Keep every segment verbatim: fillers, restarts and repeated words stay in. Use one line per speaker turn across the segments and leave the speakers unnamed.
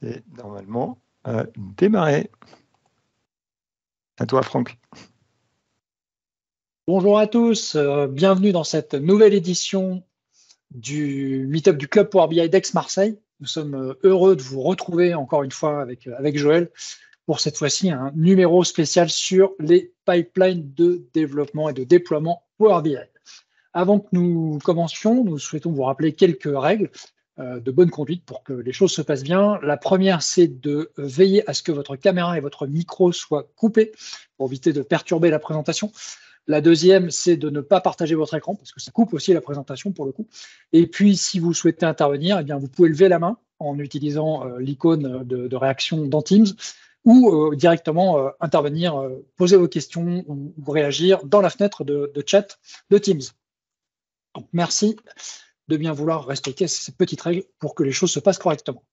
Et normalement, euh, démarrer. À toi, Franck.
Bonjour à tous, euh, bienvenue dans cette nouvelle édition du Meetup du Club Power B I d'Aix-Marseille. Nous sommes euh, heureux de vous retrouver encore une fois avec, avec Joël pour cette fois-ci un numéro spécial sur les pipelines de développement et de déploiement Power B I. Avant que nous commencions, nous souhaitons vous rappeler quelques règles euh, de bonne conduite pour que les choses se passent bien. La première, c'est de veiller à ce que votre caméra et votre micro soient coupés pour éviter de perturber la présentation. La deuxième, c'est de ne pas partager votre écran parce que ça coupe aussi la présentation pour le coup. Et puis, si vous souhaitez intervenir, eh bien, vous pouvez lever la main en utilisant euh, l'icône de, de réaction dans Teams ou euh, directement euh, intervenir, euh, poser vos questions ou, ou réagir dans la fenêtre de, de chat de Teams. Donc, merci de bien vouloir respecter ces petites règles pour que les choses se passent correctement.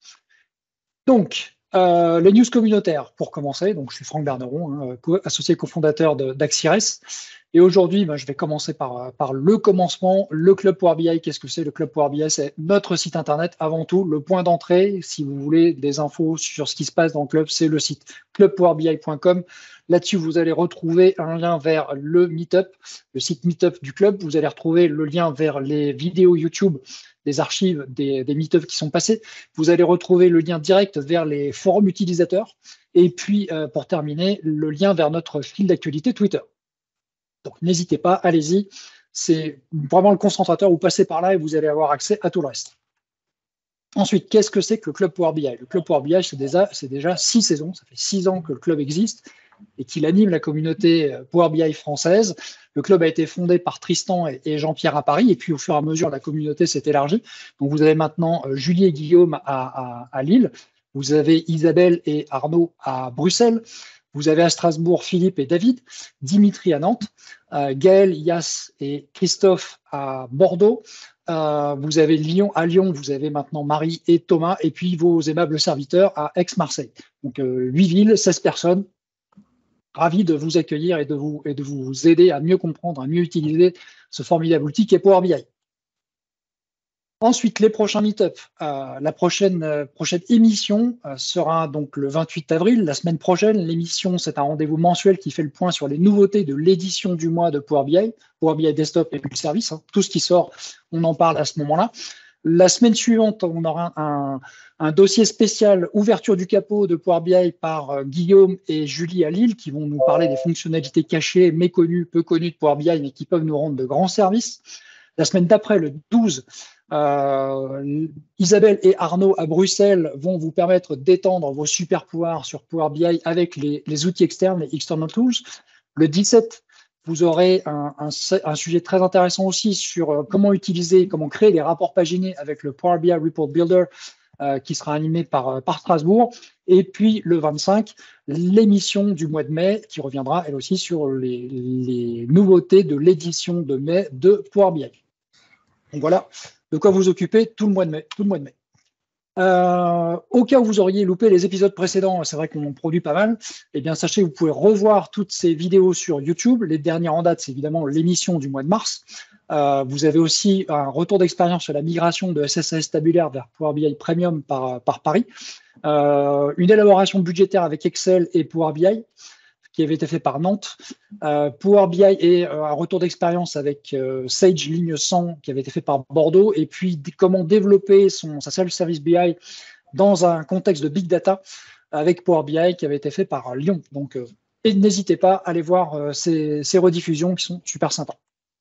Donc, euh, les news communautaires, pour commencer. Donc, je suis Franck Berneron, hein, co associé cofondateur d'Axires. Et aujourd'hui, ben, je vais commencer par, par le commencement. Le Club Power B I, qu'est-ce que c'est? Le Club Power B I, c'est notre site internet avant tout, le point d'entrée. Si vous voulez des infos sur ce qui se passe dans le club, c'est le site club power b i point com. Là-dessus, vous allez retrouver un lien vers le Meetup, le site Meetup du club. Vous allez retrouver le lien vers les vidéos YouTube, des archives des, des Meetups qui sont passés. Vous allez retrouver le lien direct vers les forums utilisateurs. Et puis, euh, pour terminer, le lien vers notre fil d'actualité Twitter. Donc, n'hésitez pas, allez-y. C'est vraiment le concentrateur. Vous passez par là et vous allez avoir accès à tout le reste. Ensuite, qu'est-ce que c'est que le Club Power B I? Le Club Power B I, c'est déjà, c'est déjà six saisons. Ça fait six ans que le club existe et qu'il anime la communauté Power B I française. Le club a été fondé par Tristan et, et Jean-Pierre à Paris. Et puis, au fur et à mesure, la communauté s'est élargie. Donc, vous avez maintenant euh, Julie et Guillaume à, à, à Lille. Vous avez Isabelle et Arnaud à Bruxelles. Vous avez à Strasbourg Philippe et David, Dimitri à Nantes, euh, Gaël, Yass et Christophe à Bordeaux. Euh, vous avez Lyon à Lyon, vous avez maintenant Marie et Thomas, et puis vos aimables serviteurs à Aix-Marseille. Donc euh, huit villes, seize personnes. Ravi de vous accueillir et de vous, et de vous aider à mieux comprendre, à mieux utiliser ce formidable outil qui est Power B I. Ensuite, les prochains meet-up. Euh, la prochaine, euh, prochaine émission euh, sera donc le vingt-huit avril, la semaine prochaine. L'émission, c'est un rendez-vous mensuel qui fait le point sur les nouveautés de l'édition du mois de Power B I, Power B I Desktop et Multiservice. Hein. Tout ce qui sort, on en parle à ce moment-là. La semaine suivante, on aura un, un dossier spécial ouverture du capot de Power B I par euh, Guillaume et Julie à Lille qui vont nous parler des fonctionnalités cachées, méconnues, peu connues de Power B I, mais qui peuvent nous rendre de grands services. La semaine d'après, le douze, Euh, Isabelle et Arnaud à Bruxelles vont vous permettre d'étendre vos super pouvoirs sur Power B I avec les, les outils externes, les external tools. Le dix-sept, vous aurez un, un, un sujet très intéressant aussi sur euh, comment utiliser, comment créer des rapports paginés avec le Power B I Report Builder euh, qui sera animé par, par Strasbourg. Et puis le vingt-cinq, l'émission du mois de mai qui reviendra elle aussi sur les, les nouveautés de l'édition de mai de Power B I. Donc voilà de quoi vous occuper tout le mois de mai. Tout le mois de mai. Euh, au cas où vous auriez loupé les épisodes précédents, c'est vrai qu'on en produit pas mal, eh bien sachez que vous pouvez revoir toutes ces vidéos sur YouTube. Les dernières en date, c'est évidemment l'émission du mois de mars. Euh, vous avez aussi un retour d'expérience sur la migration de S S A S tabulaire vers Power B I Premium par, par Paris. Euh, une élaboration budgétaire avec Excel et Power B I qui avait été fait par Nantes, euh, Power B I et euh, un retour d'expérience avec euh, Sage Ligne cent qui avait été fait par Bordeaux, et puis comment développer son, sa self-service B I dans un contexte de big data avec Power B I qui avait été fait par Lyon. Donc, euh, et n'hésitez pas à aller voir euh, ces, ces rediffusions qui sont super sympas.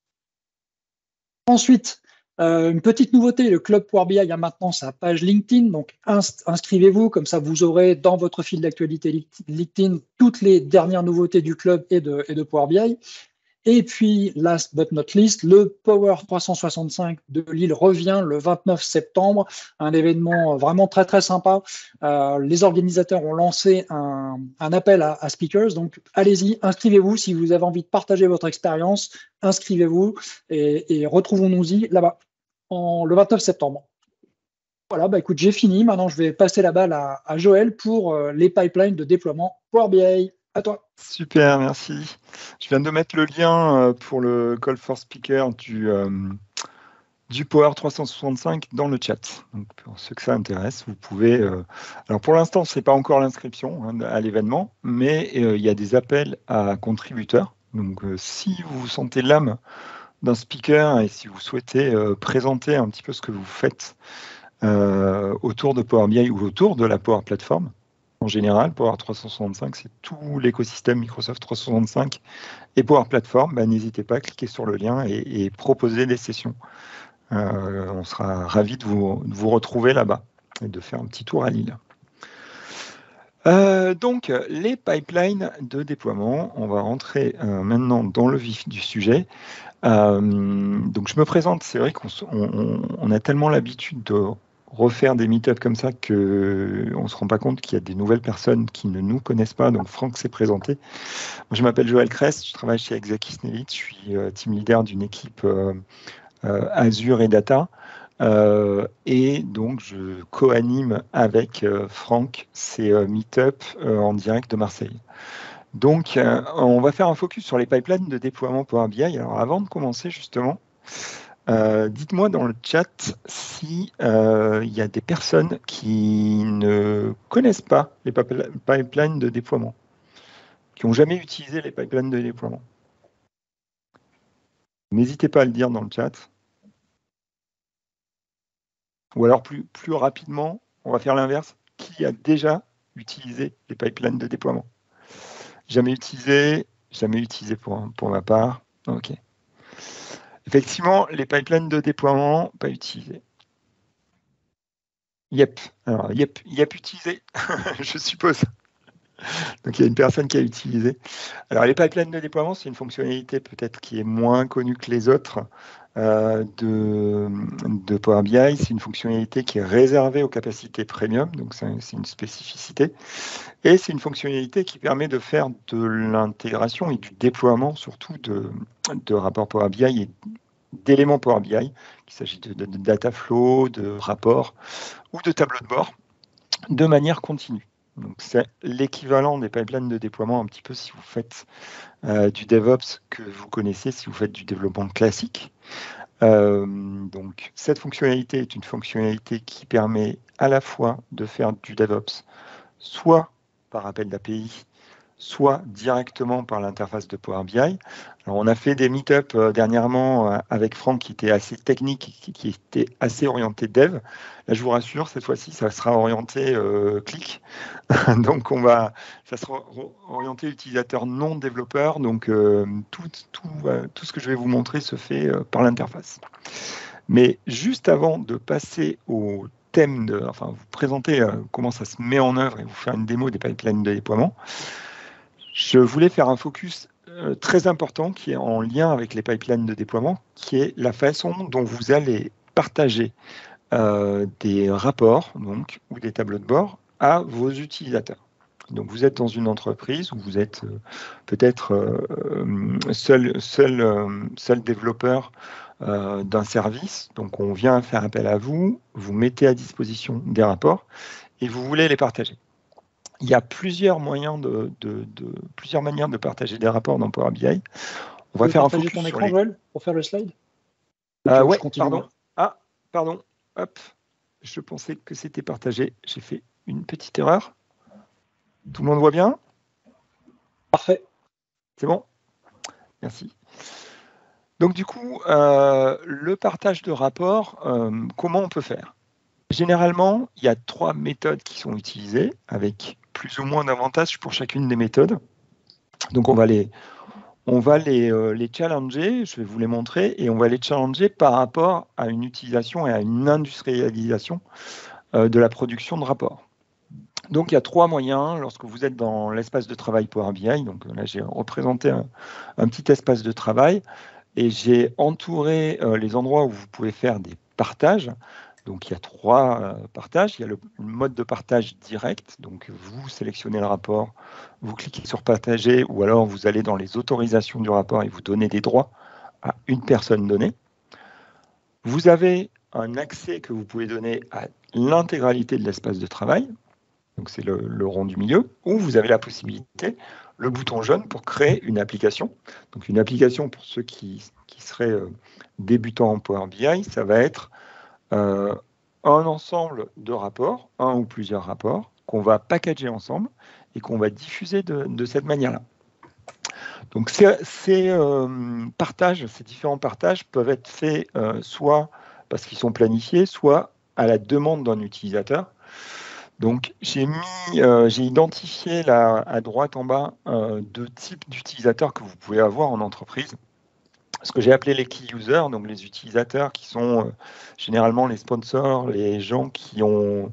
Ensuite, Euh, une petite nouveauté, le Club Power B I a maintenant sa page LinkedIn, donc inscrivez-vous, comme ça vous aurez dans votre fil d'actualité LinkedIn toutes les dernières nouveautés du club et de, et de Power B I. Et puis, last but not least, le Power trois cent soixante-cinq de Lille revient le vingt-neuf septembre, un événement vraiment très très sympa. Euh, les organisateurs ont lancé un, un appel à, à speakers, donc allez-y, inscrivez-vous si vous avez envie de partager votre expérience, inscrivez-vous et, et retrouvons-nous-y là-bas. En, le vingt-neuf septembre. Voilà, bah écoute, j'ai fini. Maintenant, je vais passer la balle à, à Joël pour euh, les pipelines de déploiement Power B I. À toi.
Super, merci. Je viens de mettre le lien pour le Call for Speaker du, euh, du Power trois cent soixante-cinq dans le chat. Donc, pour ceux que ça intéresse, vous pouvez... Euh, alors, pour l'instant, ce n'est pas encore l'inscription hein, à l'événement, mais euh, il y a des appels à contributeurs. Donc, euh, si vous sentez l'âme d'un speaker et si vous souhaitez euh, présenter un petit peu ce que vous faites euh, autour de Power B I ou autour de la Power Platform, en général, Power trois cent soixante-cinq, c'est tout l'écosystème Microsoft trois cent soixante-cinq et Power Platform, bah, n'hésitez pas à cliquer sur le lien et, et proposer des sessions. Euh, on sera ravis de vous, de vous retrouver là-bas et de faire un petit tour à Lille. Euh, donc, les pipelines de déploiement, on va rentrer euh, maintenant dans le vif du sujet. Euh, donc, je me présente, c'est vrai qu'on on, on a tellement l'habitude de refaire des meet-ups comme ça qu'on ne se rend pas compte qu'il y a des nouvelles personnes qui ne nous connaissent pas. Donc, Franck s'est présenté. Moi, je m'appelle Joël Crest, je travaille chez Exakis-Nelit, je suis euh, team leader d'une équipe euh, euh, Azure et Data. Euh, et donc, je co-anime avec euh, Franck ces euh, meet-up euh, en direct de Marseille. Donc, euh, on va faire un focus sur les pipelines de déploiement Power B I. Alors, avant de commencer, justement, euh, dites-moi dans le chat si euh, il y a des personnes qui ne connaissent pas les pipelines de déploiement, qui n'ont jamais utilisé les pipelines de déploiement. N'hésitez pas à le dire dans le chat. Ou alors plus, plus rapidement, on va faire l'inverse. Qui a déjà utilisé les pipelines de déploiement? Jamais utilisé, jamais utilisé pour, pour ma part. OK. Effectivement, les pipelines de déploiement, pas utilisés. Yep. Alors, yep, yep utilisé, je suppose. Donc, il y a une personne qui a utilisé. Alors, les pipelines de déploiement, c'est une fonctionnalité peut-être qui est moins connue que les autres euh, de, de Power B I. C'est une fonctionnalité qui est réservée aux capacités premium, donc c'est une spécificité. Et c'est une fonctionnalité qui permet de faire de l'intégration et du déploiement, surtout de, de rapports Power B I et d'éléments Power B I, qu'il s'agit de, de, de data flow, de rapports ou de tableaux de bord, de manière continue. Donc, c'est l'équivalent des pipelines de déploiement un petit peu si vous faites euh, du DevOps que vous connaissez, si vous faites du développement classique. Euh, donc, cette fonctionnalité est une fonctionnalité qui permet à la fois de faire du DevOps, soit par appel d'A P I, soit directement par l'interface de Power B I. Alors, on a fait des meet-up euh, dernièrement euh, avec Franck qui était assez technique, qui, qui était assez orienté dev. Là, je vous rassure, cette fois-ci, ça sera orienté euh, clic. Donc, on va, ça sera orienté utilisateur non développeur. Donc, euh, tout, tout, euh, tout ce que je vais vous montrer se fait euh, par l'interface. Mais juste avant de passer au thème, de, enfin, vous présenter euh, comment ça se met en œuvre et vous faire une démo des pipelines de déploiement, je voulais faire un focus euh, très important qui est en lien avec les pipelines de déploiement, qui est la façon dont vous allez partager euh, des rapports donc, ou des tableaux de bord à vos utilisateurs. Donc vous êtes dans une entreprise où vous êtes euh, peut-être euh, seul, seul, euh, seul développeur euh, d'un service, donc on vient faire appel à vous, vous mettez à disposition des rapports et vous voulez les partager. Il y a plusieurs moyens de, de, de plusieurs manières de partager des rapports dans Power B I. On va faire un focus
ton
sur
écran,
les...
Joël, pour faire le slide.
Euh, ouais, pardon. Ah, pardon. Hop. Je pensais que c'était partagé. J'ai fait une petite erreur. Tout le monde voit bien?
Parfait.
C'est bon? Merci. Donc du coup, euh, le partage de rapports, euh, comment on peut faire? Généralement, il y a trois méthodes qui sont utilisées avec plus ou moins d'avantages pour chacune des méthodes. Donc on va les, on va les, euh, les challenger, je vais vous les montrer, et on va les challenger par rapport à une utilisation et à une industrialisation euh, de la production de rapports. Donc il y a trois moyens lorsque vous êtes dans l'espace de travail Power B I. Donc là, j'ai représenté un, un petit espace de travail et j'ai entouré euh, les endroits où vous pouvez faire des partages. Donc il y a trois euh, partages. Il y a le, le mode de partage direct. Donc vous sélectionnez le rapport, vous cliquez sur partager ou alors vous allez dans les autorisations du rapport et vous donnez des droits à une personne donnée. Vous avez un accès que vous pouvez donner à l'intégralité de l'espace de travail. donc c'est le, le rond du milieu, ou vous avez la possibilité, le bouton jaune pour créer une application. Donc une application pour ceux qui, qui seraient euh, débutants en Power B I, ça va être euh, un ensemble de rapports, un ou plusieurs rapports, qu'on va packager ensemble et qu'on va diffuser de, de cette manière-là. Donc ces, ces euh, partages, ces différents partages peuvent être faits euh, soit parce qu'ils sont planifiés, soit à la demande d'un utilisateur. Donc j'ai mis, euh, j'ai identifié là à droite en bas euh, deux types d'utilisateurs que vous pouvez avoir en entreprise. Ce que j'ai appelé les key users, donc les utilisateurs qui sont euh, généralement les sponsors, les gens qui ont,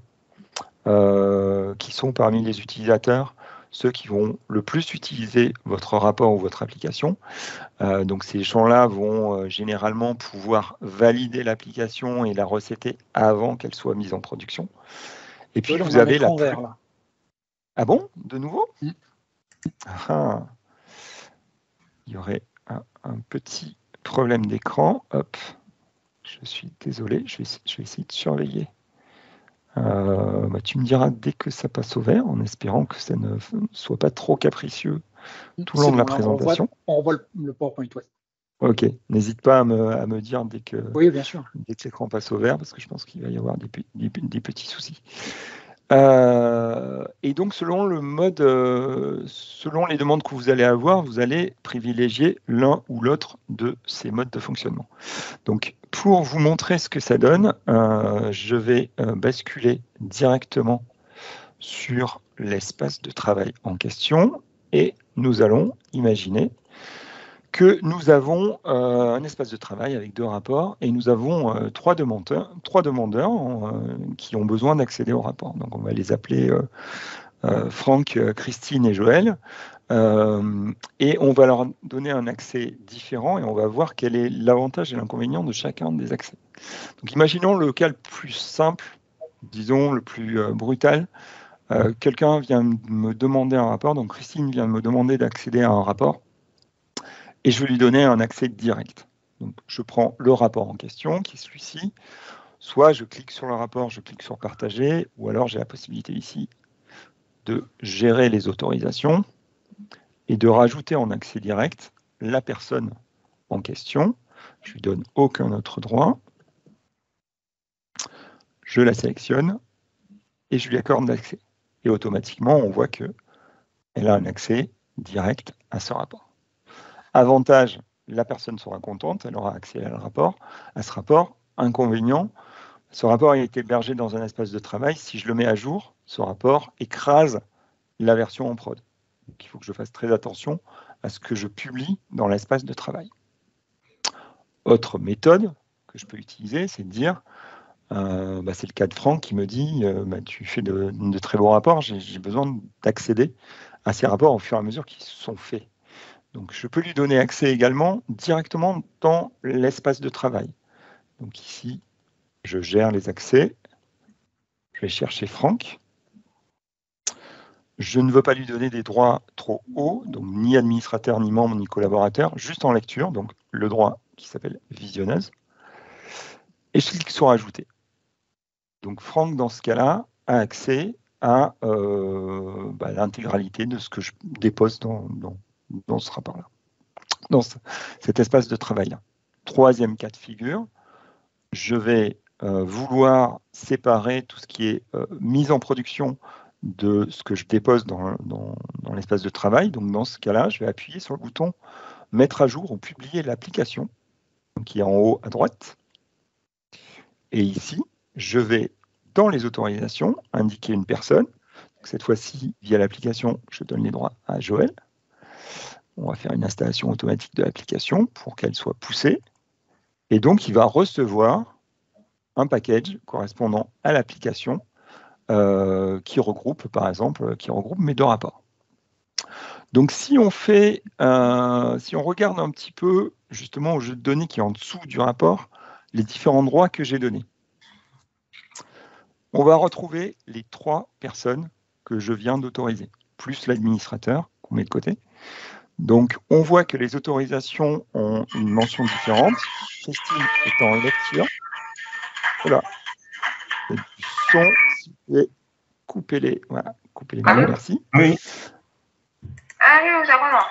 euh, qui sont parmi les utilisateurs, ceux qui vont le plus utiliser votre rapport ou votre application. Euh, donc ces gens-là vont euh, généralement pouvoir valider l'application et la recéter avant qu'elle soit mise en production. Et puis
Voilà,
vous
on a un
avez la
écran
plus...
vert, là.
Ah bon? De nouveau?
Mm.
Ah. Il y aurait un, un petit problème d'écran. Hop. Je suis désolé, je vais, je vais essayer de surveiller. Euh, bah, tu me diras dès que ça passe au vert, en espérant que ça ne soit pas trop capricieux tout le long de
bon,
la
là,
présentation.
On revoit, on revoit le, le PowerPoint, ouais.
Ok, n'hésite pas à me, à me dire dès que,
Oui, bien sûr.
dès que l'écran passe au vert, parce que je pense qu'il va y avoir des, des, des petits soucis. Euh, et donc, selon le mode, euh, selon les demandes que vous allez avoir, vous allez privilégier l'un ou l'autre de ces modes de fonctionnement. Donc, pour vous montrer ce que ça donne, euh, je vais euh, basculer directement sur l'espace de travail en question et nous allons imaginer que nous avons euh, un espace de travail avec deux rapports et nous avons euh, trois demandeurs, trois demandeurs euh, qui ont besoin d'accéder au rapport. Donc on va les appeler euh, euh, Franck, Christine et Joël. Euh, et on va leur donner un accès différent et on va voir quel est l'avantage et l'inconvénient de chacun des accès. Donc imaginons le cas le plus simple, disons le plus euh, brutal. Euh, quelqu'un vient me demander un rapport, donc Christine vient me demander d'accéder à un rapport. Et je vais lui donner un accès direct. Donc, je prends le rapport en question, qui est celui-ci. Soit je clique sur le rapport, je clique sur partager, ou alors j'ai la possibilité ici de gérer les autorisations et de rajouter en accès direct la personne en question. Je lui donne aucun autre droit. Je la sélectionne et je lui accorde l'accès. Et automatiquement, on voit qu'elle a un accès direct à ce rapport. Avantage, la personne sera contente, elle aura accès à, le rapport, à ce rapport. Inconvénient, ce rapport a été hébergé dans un espace de travail. Si je le mets à jour, ce rapport écrase la version en prod. Donc, il faut que je fasse très attention à ce que je publie dans l'espace de travail. Autre méthode que je peux utiliser, c'est de dire, euh, bah, c'est le cas de Franck qui me dit, euh, bah, tu fais de, de très bons rapports, j'ai besoin d'accéder à ces rapports au fur et à mesure qu'ils sont faits. Donc, je peux lui donner accès également directement dans l'espace de travail. Donc ici, je gère les accès. Je vais chercher Franck. Je ne veux pas lui donner des droits trop hauts, donc ni administrateur, ni membre, ni collaborateur, juste en lecture, donc le droit qui s'appelle visionneuse. Et je clique sur ajouter. Donc Franck, dans ce cas-là, a accès à euh, bah, l'intégralité de ce que je dépose dans, dans, dans ce rapport-là, dans ce, cet espace de travail-là. Troisième cas de figure, je vais euh, vouloir séparer tout ce qui est euh, mise en production de ce que je dépose dans, dans, dans l'espace de travail. Donc dans ce cas-là, je vais appuyer sur le bouton « Mettre à jour » ou « Publier l'application » qui est en haut à droite. Et ici, je vais, dans les autorisations, indiquer une personne. Donc, cette fois-ci, via l'application, je donne les droits à Joël. On va faire une installation automatique de l'application pour qu'elle soit poussée. Et donc, il va recevoir un package correspondant à l'application euh, qui regroupe, par exemple, qui regroupe mes deux rapports. Donc, si on fait, euh, si on regarde un petit peu justement au jeu de données qui est en dessous du rapport, les différents droits que j'ai donnés, on va retrouver les trois personnes que je viens d'autoriser, plus l'administrateur qu'on met de côté. Donc, on voit que les autorisations ont une mention différente. Christine est en lecture. Voilà. Il y a du son, s'il vous plaît. couper les, voilà, couper les
Allô
micros, merci.
Oui.
Allô, ça commence.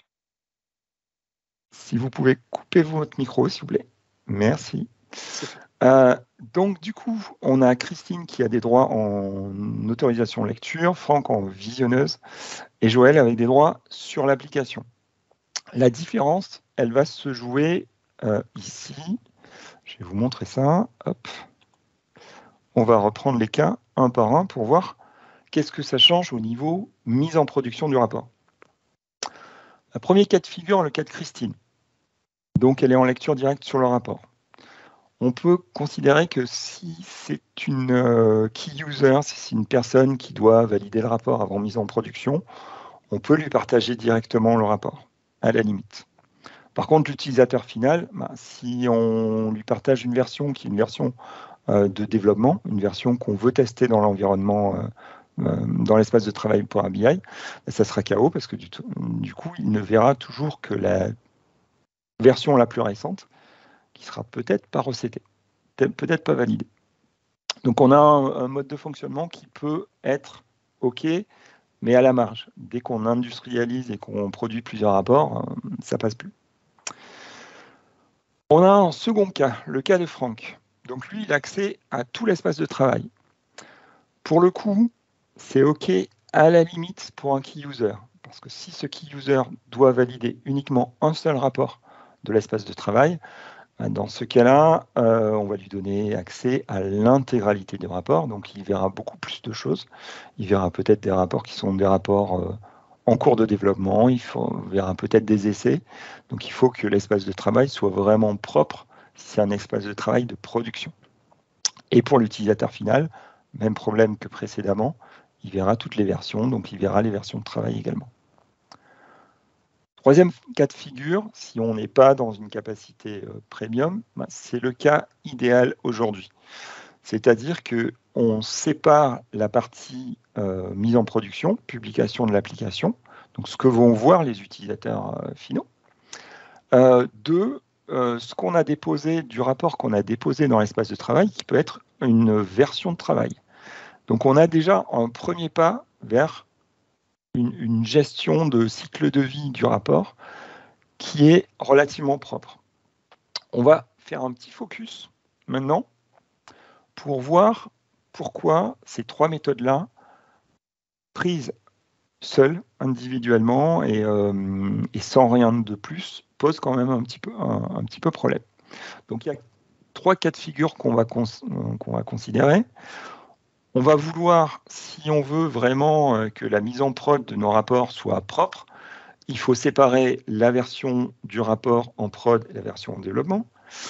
Si vous pouvez couper votre micro, s'il vous plaît. Merci. Euh, donc, du coup, on a Christine qui a des droits en autorisation lecture, Franck en visionneuse et Joël avec des droits sur l'application. La différence, elle va se jouer euh, ici. Je vais vous montrer ça. Hop. On va reprendre les cas un par un pour voir qu'est-ce que ça change au niveau mise en production du rapport. Le premier cas de figure, le cas de Christine. Donc, elle est en lecture directe sur le rapport. On peut considérer que si c'est une euh, key user, si c'est une personne qui doit valider le rapport avant mise en production, on peut lui partager directement le rapport, à la limite. Par contre, l'utilisateur final, bah, si on lui partage une version qui est une version euh, de développement, une version qu'on veut tester dans l'environnement, euh, euh, dans l'espace de travail Power B I, bah, ça sera K O parce que du, du coup, il ne verra toujours que la version la plus récente, qui sera peut-être pas recétée, peut-être pas validée. Donc on a un, un mode de fonctionnement qui peut être OK, mais à la marge. Dès qu'on industrialise et qu'on produit plusieurs rapports, ça passe plus. On a un second cas, le cas de Franck. Donc lui, il a accès à tout l'espace de travail. Pour le coup, c'est OK à la limite pour un key user, parce que si ce key user doit valider uniquement un seul rapport de l'espace de travail, dans ce cas-là, euh, on va lui donner accès à l'intégralité du rapport, donc il verra beaucoup plus de choses. Il verra peut-être des rapports qui sont des rapports euh, en cours de développement, il faut, verra peut-être des essais, donc il faut que l'espace de travail soit vraiment propre si c'est un espace de travail de production. Et pour l'utilisateur final, même problème que précédemment, il verra toutes les versions, donc il verra les versions de travail également. Troisième cas de figure, si on n'est pas dans une capacité euh, premium, ben, c'est le cas idéal aujourd'hui. C'est-à-dire qu'on sépare la partie euh, mise en production, publication de l'application, donc ce que vont voir les utilisateurs euh, finaux, euh, de euh, ce qu'on a déposé, du rapport qu'on a déposé dans l'espace de travail, qui peut être une version de travail. Donc on a déjà un premier pas vers Une, une gestion de cycle de vie du rapport qui est relativement propre. On va faire un petit focus maintenant pour voir pourquoi ces trois méthodes-là, prises seules, individuellement et, euh, et sans rien de plus, posent quand même un petit peu, un, un petit peu problème. Donc il y a trois cas de figure qu'on va, cons qu'on va considérer. On va vouloir, si on veut vraiment que la mise en prod de nos rapports soit propre, il faut séparer la version du rapport en prod et la version en développement.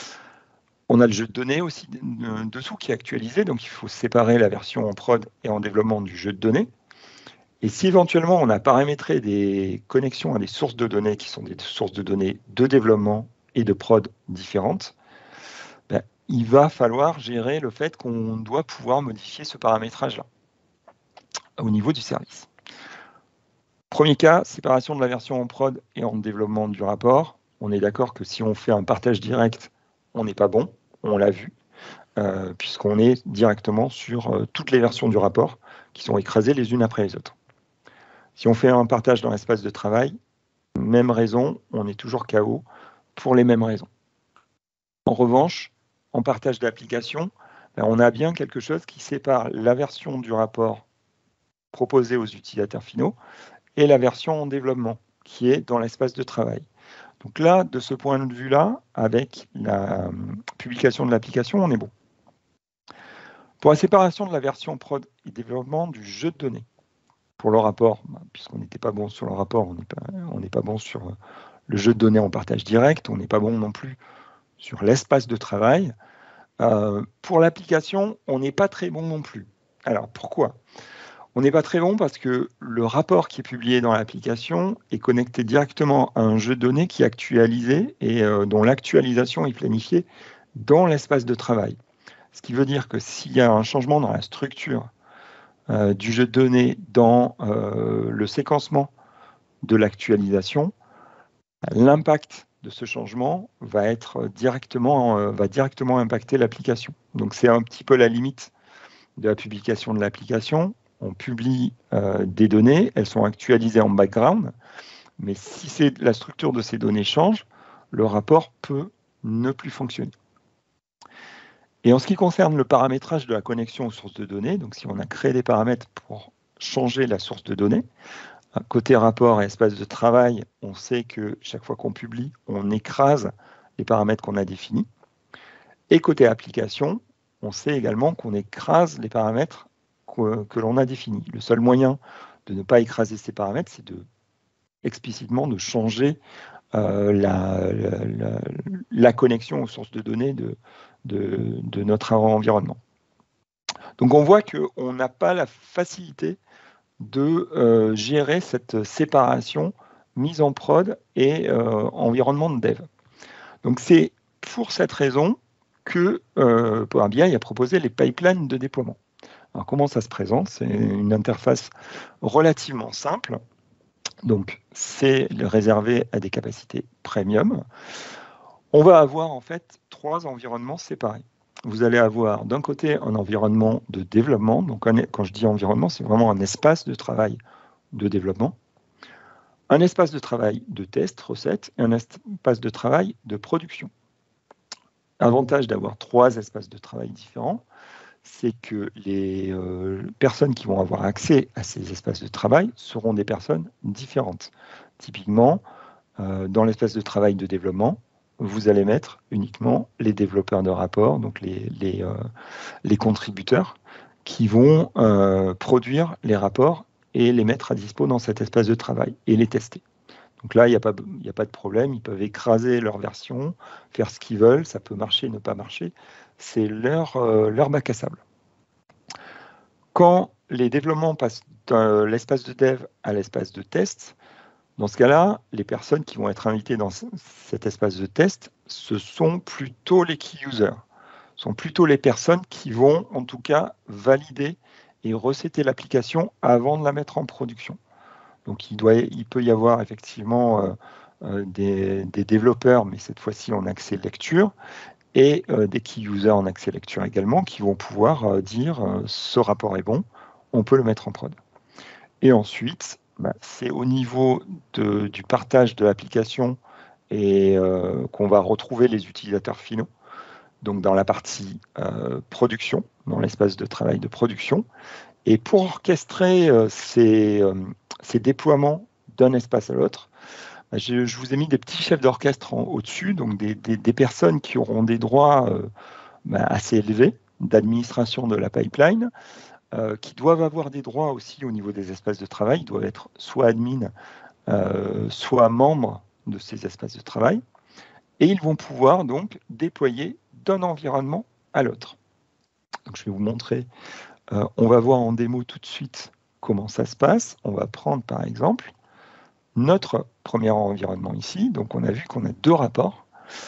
On a le jeu de données aussi dessous qui est actualisé, donc il faut séparer la version en prod et en développement du jeu de données. Et si éventuellement on a paramétré des connexions à des sources de données qui sont des sources de données de développement et de prod différentes, ben, il va falloir gérer le fait qu'on doit pouvoir modifier ce paramétrage-là au niveau du service. Premier cas, séparation de la version en prod et en développement du rapport. On est d'accord que si on fait un partage direct, on n'est pas bon, on l'a vu, euh, puisqu'on est directement sur euh, toutes les versions du rapport qui sont écrasées les unes après les autres. Si on fait un partage dans l'espace de travail, même raison, on est toujours K O pour les mêmes raisons. En revanche, en partage d'application, ben, on a bien quelque chose qui sépare la version du rapport proposée aux utilisateurs finaux et la version en développement, qui est dans l'espace de travail. Donc là, de ce point de vue-là, avec la publication de l'application, on est bon. Pour la séparation de la version prod et développement du jeu de données, pour le rapport, puisqu'on n'était pas bon sur le rapport, on n'est pas, on n'est pas bon sur le jeu de données en partage direct, on n'est pas bon non plus sur l'espace de travail. Euh, pour l'application, on n'est pas très bon non plus. Alors, pourquoi ? On n'est pas très bon parce que le rapport qui est publié dans l'application est connecté directement à un jeu de données qui est actualisé et euh, dont l'actualisation est planifiée dans l'espace de travail. Ce qui veut dire que s'il y a un changement dans la structure euh, du jeu de données, dans euh, le séquencement de l'actualisation, l'impact de ce changement va être directement, euh, va directement impacter l'application. Donc c'est un petit peu la limite de la publication de l'application. on publie euh, des données, elles sont actualisées en background, mais si c'est, la structure de ces données change, le rapport peut ne plus fonctionner. Et en ce qui concerne le paramétrage de la connexion aux sources de données, donc si on a créé des paramètres pour changer la source de données, côté rapport et espace de travail, on sait que chaque fois qu'on publie, on écrase les paramètres qu'on a définis. Et côté application, on sait également qu'on écrase les paramètres que, que l'on a définis. Le seul moyen de ne pas écraser ces paramètres, c'est de explicitement de changer euh, la, la, la, la connexion aux sources de données de, de, de notre environnement. Donc on voit qu'on n'a pas la facilité de euh, gérer cette séparation mise en prod et euh, environnement de dev. Donc c'est pour cette raison que euh, Power B I a proposé les pipelines de déploiement. Alors comment ça se présente? C'est une interface relativement simple. Donc c'est réservé à des capacités premium. On va avoir en fait trois environnements séparés. Vous allez avoir d'un côté un environnement de développement. Donc un, quand je dis environnement, c'est vraiment un espace de travail de développement, un espace de travail de test, recette, et un espace de travail de production. Avantage d'avoir trois espaces de travail différents, c'est que les euh, personnes qui vont avoir accès à ces espaces de travail seront des personnes différentes. Typiquement, euh, dans l'espace de travail de développement, vous allez mettre uniquement les développeurs de rapports, donc les, les, euh, les contributeurs, qui vont euh, produire les rapports et les mettre à dispo dans cet espace de travail et les tester. Donc là, il n'y a pas, il n'y a pas de problème, ils peuvent écraser leur version, faire ce qu'ils veulent, ça peut marcher, ne pas marcher, c'est leur, euh, leur bac à sable. Quand les développements passent de l'espace de dev à l'espace de test, dans ce cas-là, les personnes qui vont être invitées dans cet espace de test, ce sont plutôt les key users, ce sont plutôt les personnes qui vont en tout cas valider et recéter l'application avant de la mettre en production. Donc il, doit, il peut y avoir effectivement euh, euh, des, des développeurs, mais cette fois-ci en accès lecture, et euh, des key users en accès lecture également, qui vont pouvoir euh, dire euh, ce rapport est bon, on peut le mettre en prod. Et ensuite, bah, c'est au niveau de, du partage de l'application et euh, qu'on va retrouver les utilisateurs finaux. Donc dans la partie euh, production, dans l'espace de travail de production. Et pour orchestrer euh, ces, euh, ces déploiements d'un espace à l'autre, je, je vous ai mis des petits chefs d'orchestre au-dessus, donc des, des, des personnes qui auront des droits euh, bah, assez élevés d'administration de la pipeline, euh, qui doivent avoir des droits aussi au niveau des espaces de travail. Ils doivent être soit admin, euh, soit membres de ces espaces de travail. Et ils vont pouvoir donc déployer d'un environnement à l'autre. Donc je vais vous montrer, euh, on va voir en démo tout de suite comment ça se passe. On va prendre par exemple notre premier environnement ici. Donc on a vu qu'on a deux rapports.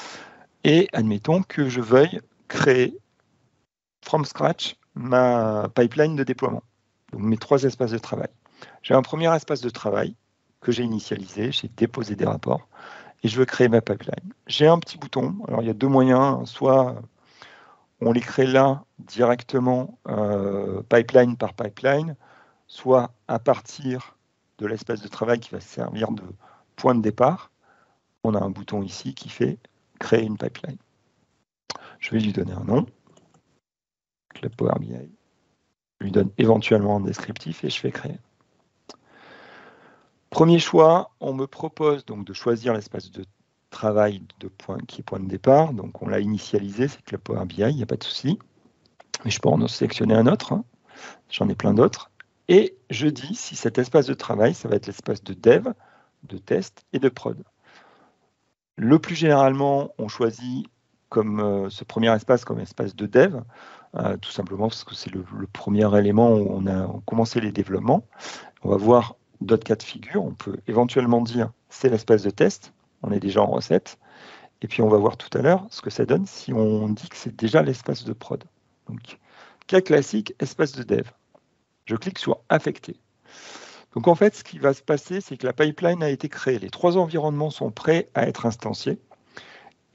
Et admettons que je veuille créer from scratch ma pipeline de déploiement. Donc mes trois espaces de travail. J'ai un premier espace de travail que j'ai initialisé, j'ai déposé des rapports et je veux créer ma pipeline. J'ai un petit bouton. Alors il y a deux moyens, soit on les crée là directement, euh, pipeline par pipeline, soit à partir de l'espace de travail qui va servir de point de départ, on a un bouton ici qui fait créer une pipeline. Je vais lui donner un nom, Club Power B I. Je lui donne éventuellement un descriptif et je fais créer. Premier choix, on me propose donc de choisir l'espace de travail de point, qui est point de départ. Donc on l'a initialisé, c'est Club Power B I, il n'y a pas de souci. Mais je peux en sélectionner un autre, hein. J'en ai plein d'autres. Et je dis si cet espace de travail, ça va être l'espace de dev, de test et de prod. Le plus généralement, on choisit comme euh, ce premier espace comme espace de dev, euh, tout simplement parce que c'est le, le premier élément où on a commencé les développements. On va voir d'autres cas de figure. On peut éventuellement dire c'est l'espace de test, on est déjà en recette. Et puis on va voir tout à l'heure ce que ça donne si on dit que c'est déjà l'espace de prod. Donc, cas classique, espace de dev. Je clique sur affecter. Donc en fait, ce qui va se passer, c'est que la pipeline a été créée. Les trois environnements sont prêts à être instanciés. Et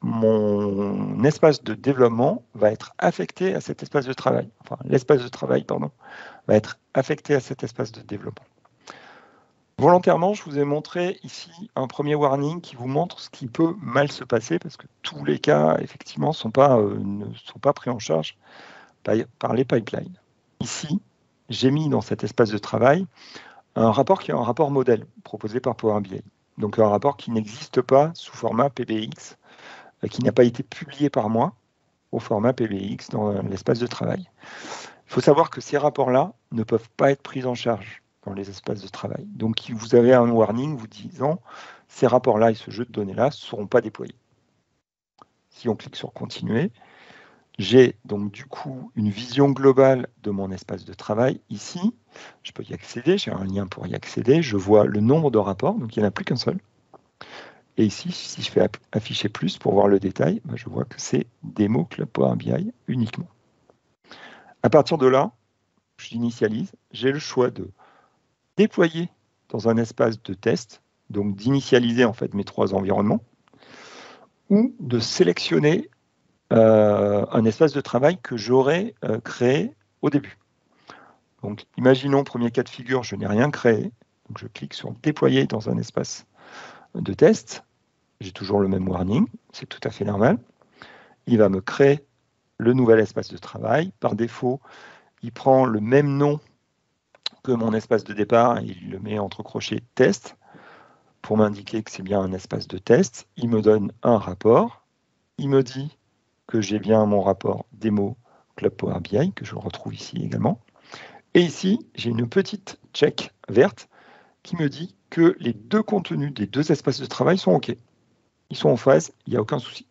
mon espace de développement va être affecté à cet espace de travail. Enfin, l'espace de travail, pardon, va être affecté à cet espace de développement. Volontairement, je vous ai montré ici un premier warning qui vous montre ce qui peut mal se passer, parce que tous les cas, effectivement, sont pas, euh, ne sont pas pris en charge par, par les pipelines. Ici, j'ai mis dans cet espace de travail un rapport qui est un rapport modèle proposé par Power B I. Donc un rapport qui n'existe pas sous format P B X, qui n'a pas été publié par moi au format P B X dans l'espace de travail. Il faut savoir que ces rapports-là ne peuvent pas être pris en charge dans les espaces de travail. Donc vous avez un warning vous disant ces rapports-là et ce jeu de données-là ne seront pas déployés. Si on clique sur continuer, j'ai donc du coup une vision globale de mon espace de travail ici. Je peux y accéder, j'ai un lien pour y accéder. Je vois le nombre de rapports, donc il n'y en a plus qu'un seul. Et ici, si je fais afficher plus pour voir le détail, ben je vois que c'est démo Club Power B I uniquement. À partir de là, j'initialise, j'ai le choix de déployer dans un espace de test, donc d'initialiser en fait mes trois environnements, ou de sélectionner euh, un espace de travail que j'aurais euh, créé au début. Donc, imaginons, premier cas de figure, je n'ai rien créé, donc je clique sur déployer dans un espace de test. J'ai toujours le même warning, c'est tout à fait normal. Il va me créer le nouvel espace de travail. Par défaut, il prend le même nom que mon espace de départ et il le met entre crochets test pour m'indiquer que c'est bien un espace de test. Il me donne un rapport. Il me dit que j'ai bien mon rapport démo Club Power B I, que je retrouve ici également. Et ici, j'ai une petite check verte qui me dit que les deux contenus des deux espaces de travail sont OK. Ils sont en phase, il n'y a aucun souci.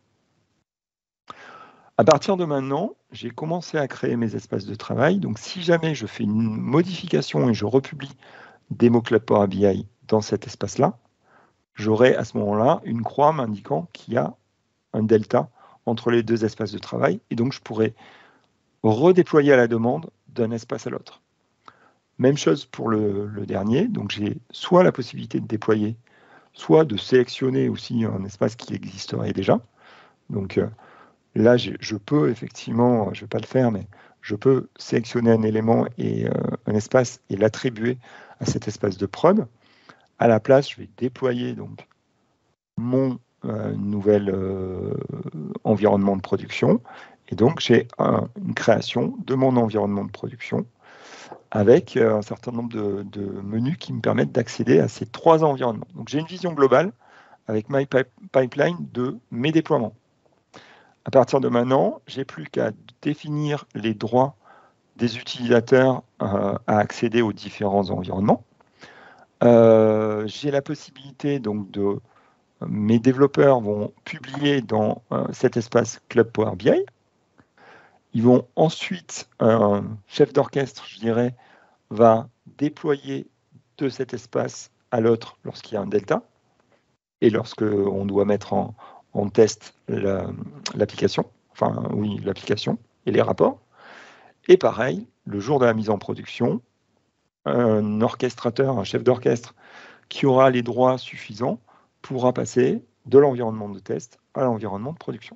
À partir de maintenant, j'ai commencé à créer mes espaces de travail. Donc, si jamais je fais une modification et je republie Demo Club Power B I dans cet espace-là, j'aurai à ce moment-là une croix m'indiquant qu'il y a un delta entre les deux espaces de travail. Et donc, je pourrais redéployer à la demande d'un espace à l'autre. Même chose pour le, le dernier. Donc, j'ai soit la possibilité de déployer, soit de sélectionner aussi un espace qui existerait déjà. Donc, euh, là, je peux effectivement, je ne vais pas le faire, mais je peux sélectionner un élément et euh, un espace et l'attribuer à cet espace de prod. À la place, je vais déployer donc mon euh, nouvel euh, environnement de production. Et donc, j'ai un, une création de mon environnement de production avec euh, un certain nombre de, de menus qui me permettent d'accéder à ces trois environnements. Donc, j'ai une vision globale avec My Pipeline de mes déploiements. À partir de maintenant, je n'ai plus qu'à définir les droits des utilisateurs euh, à accéder aux différents environnements. Euh, j'ai la possibilité, donc, de mes développeurs vont publier dans euh, cet espace Club Power B I. Ils vont ensuite, un chef d'orchestre, je dirais, va déployer de cet espace à l'autre lorsqu'il y a un delta et lorsqu'on doit mettre en, en test l'application, enfin oui, l'application et les rapports. Et pareil, le jour de la mise en production, un orchestrateur, un chef d'orchestre qui aura les droits suffisants pourra passer de l'environnement de test à l'environnement de production.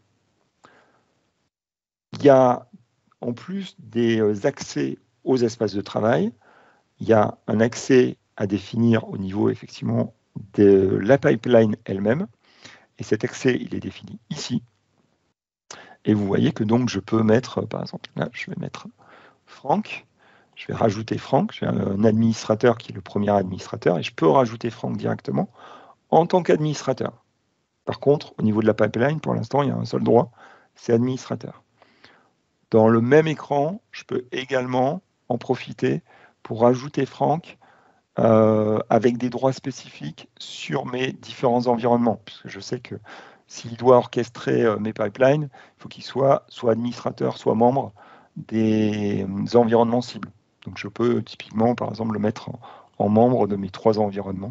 Il y a, en plus des accès aux espaces de travail, il y a un accès à définir au niveau, effectivement, de la pipeline elle-même. Et cet accès, il est défini ici. Et vous voyez que donc je peux mettre, par exemple, là, je vais mettre Franck. Je vais rajouter Franck. J'ai un administrateur qui est le premier administrateur et je peux rajouter Franck directement en tant qu'administrateur. Par contre, au niveau de la pipeline, pour l'instant, il y a un seul droit, c'est administrateur. Dans le même écran, je peux également en profiter pour rajouter Franck euh, avec des droits spécifiques sur mes différents environnements, puisque je sais que s'il doit orchestrer euh, mes pipelines, il faut qu'il soit soit administrateur, soit membre des euh, environnements cibles. Donc je peux typiquement, par exemple, le mettre en, en membre de mes trois environnements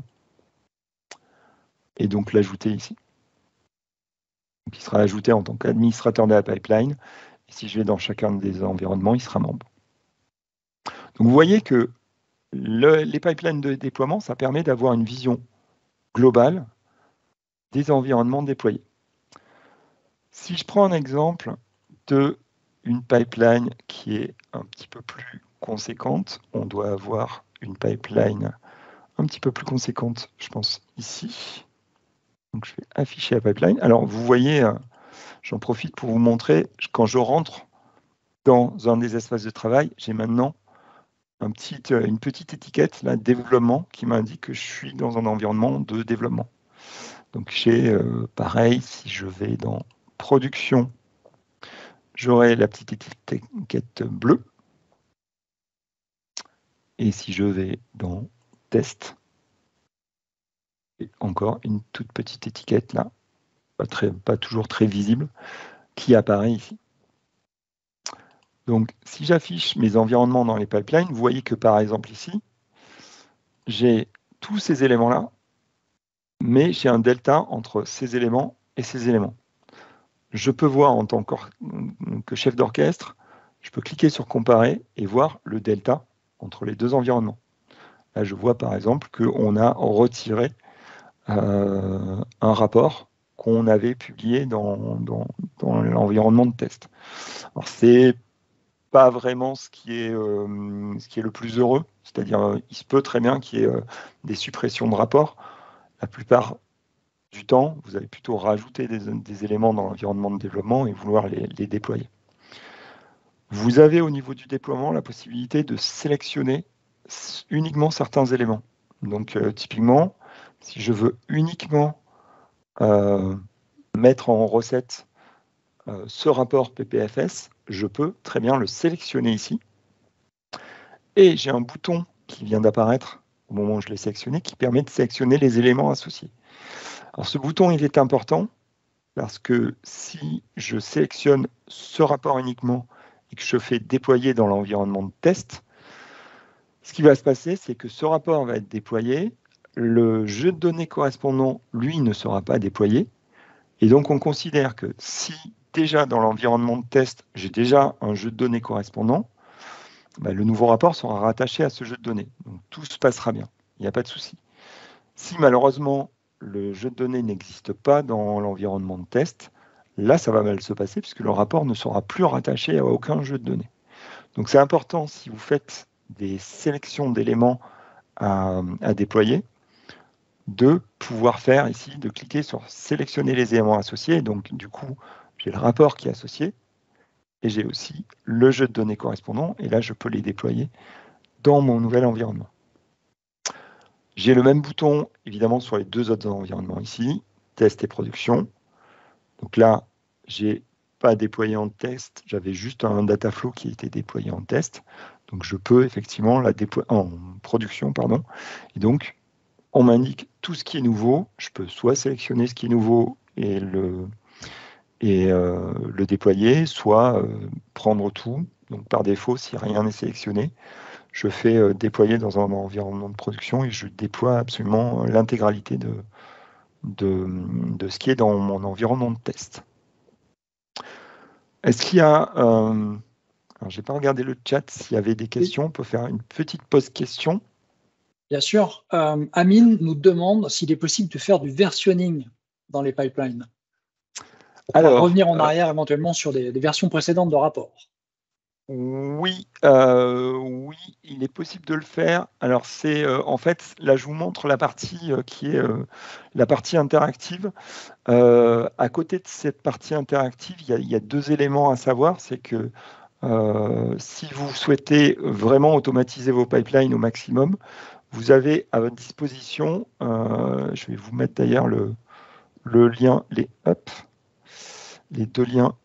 et donc l'ajouter ici. Donc, il sera ajouté en tant qu'administrateur de la pipeline. Et si je vais dans chacun des environnements, il sera membre. Donc vous voyez que le, les pipelines de déploiement, ça permet d'avoir une vision globale des environnements déployés. Si je prends un exemple de une pipeline qui est un petit peu plus conséquente, on doit avoir une pipeline un petit peu plus conséquente, je pense, ici. Donc, je vais afficher la pipeline. Alors, vous voyez, j'en profite pour vous montrer, quand je rentre dans un des espaces de travail, j'ai maintenant un petit, une petite étiquette, là, développement, qui m'indique que je suis dans un environnement de développement. Donc, j'ai, euh, pareil, si je vais dans production, j'aurai la petite étiquette bleue. Et si je vais dans test, et encore une toute petite étiquette là, pas, très, pas toujours très visible, qui apparaît ici. Donc, si j'affiche mes environnements dans les pipelines, vous voyez que par exemple ici, j'ai tous ces éléments-là, mais j'ai un delta entre ces éléments et ces éléments. Je peux voir en tant que chef d'orchestre, je peux cliquer sur comparer et voir le delta entre les deux environnements. Là, je vois par exemple qu'on a retiré euh, un rapport qu'on avait publié dans, dans, dans l'environnement de test. Alors, c'est pas vraiment ce qui est, euh, ce qui est le plus heureux, c'est-à-dire euh, il se peut très bien qu'il y ait euh, des suppressions de rapports. La plupart du temps, vous allez plutôt rajouter des, des éléments dans l'environnement de développement et vouloir les, les déployer. Vous avez au niveau du déploiement la possibilité de sélectionner uniquement certains éléments. Donc euh, typiquement, si je veux uniquement euh, mettre en recette euh, ce rapport P P F S, je peux très bien le sélectionner ici. Et j'ai un bouton qui vient d'apparaître au moment où je l'ai sélectionné, qui permet de sélectionner les éléments associés. Alors ce bouton, il est important parce que si je sélectionne ce rapport uniquement et que je fais déployer dans l'environnement de test, ce qui va se passer, c'est que ce rapport va être déployé, le jeu de données correspondant, lui, ne sera pas déployé, et donc on considère que si déjà dans l'environnement de test, j'ai déjà un jeu de données correspondant, bah, le nouveau rapport sera rattaché à ce jeu de données. Donc tout se passera bien, il n'y a pas de souci. Si malheureusement le jeu de données n'existe pas dans l'environnement de test, là ça va mal se passer puisque le rapport ne sera plus rattaché à aucun jeu de données. Donc c'est important si vous faites des sélections d'éléments à, à déployer, de pouvoir faire ici, de cliquer sur sélectionner les éléments associés. Donc du coup, j'ai le rapport qui est associé et j'ai aussi le jeu de données correspondant et là je peux les déployer dans mon nouvel environnement. J'ai le même bouton évidemment sur les deux autres environnements ici, test et production. Donc là, j'ai pas déployé en test, j'avais juste un dataflow qui était déployé en test. Donc je peux effectivement la déployer en production, pardon. Et donc on m'indique tout ce qui est nouveau. Je peux soit sélectionner ce qui est nouveau et le, et, euh, le déployer, soit euh, prendre tout. Donc par défaut, si rien n'est sélectionné, je fais euh, déployer dans un environnement de production et je déploie absolument l'intégralité de, de, de ce qui est dans mon environnement de test. Est-ce qu'il y a... Euh, alors, je n'ai pas regardé le chat, s'il y avait des questions, oui. On peut faire une petite pause question.
Bien sûr. Euh, Amine nous demande s'il est possible de faire du versionning dans les pipelines. Pour Alors, revenir en arrière euh, éventuellement sur des, des versions précédentes de rapports.
Oui, euh, oui, il est possible de le faire. Alors c'est euh, en fait, là je vous montre la partie euh, qui est euh, la partie interactive. Euh, à côté de cette partie interactive, il y a, il y a deux éléments à savoir. C'est que euh, si vous souhaitez vraiment automatiser vos pipelines au maximum, vous avez à votre disposition, euh, je vais vous mettre d'ailleurs le, le lien, les, hop, les deux liens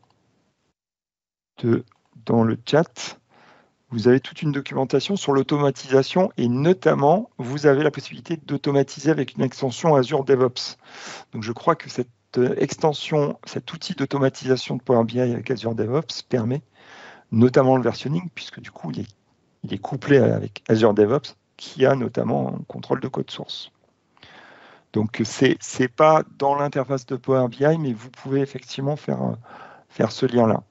de dans le chat, vous avez toute une documentation sur l'automatisation et notamment, vous avez la possibilité d'automatiser avec une extension Azure DevOps. Donc, je crois que cette extension, cet outil d'automatisation de Power B I avec Azure DevOps permet notamment le versionning, puisque du coup, il est, il est couplé avec Azure DevOps, qui a notamment un contrôle de code source. Donc, c'est c'est pas dans l'interface de Power B I, mais vous pouvez effectivement faire, faire ce lien-là.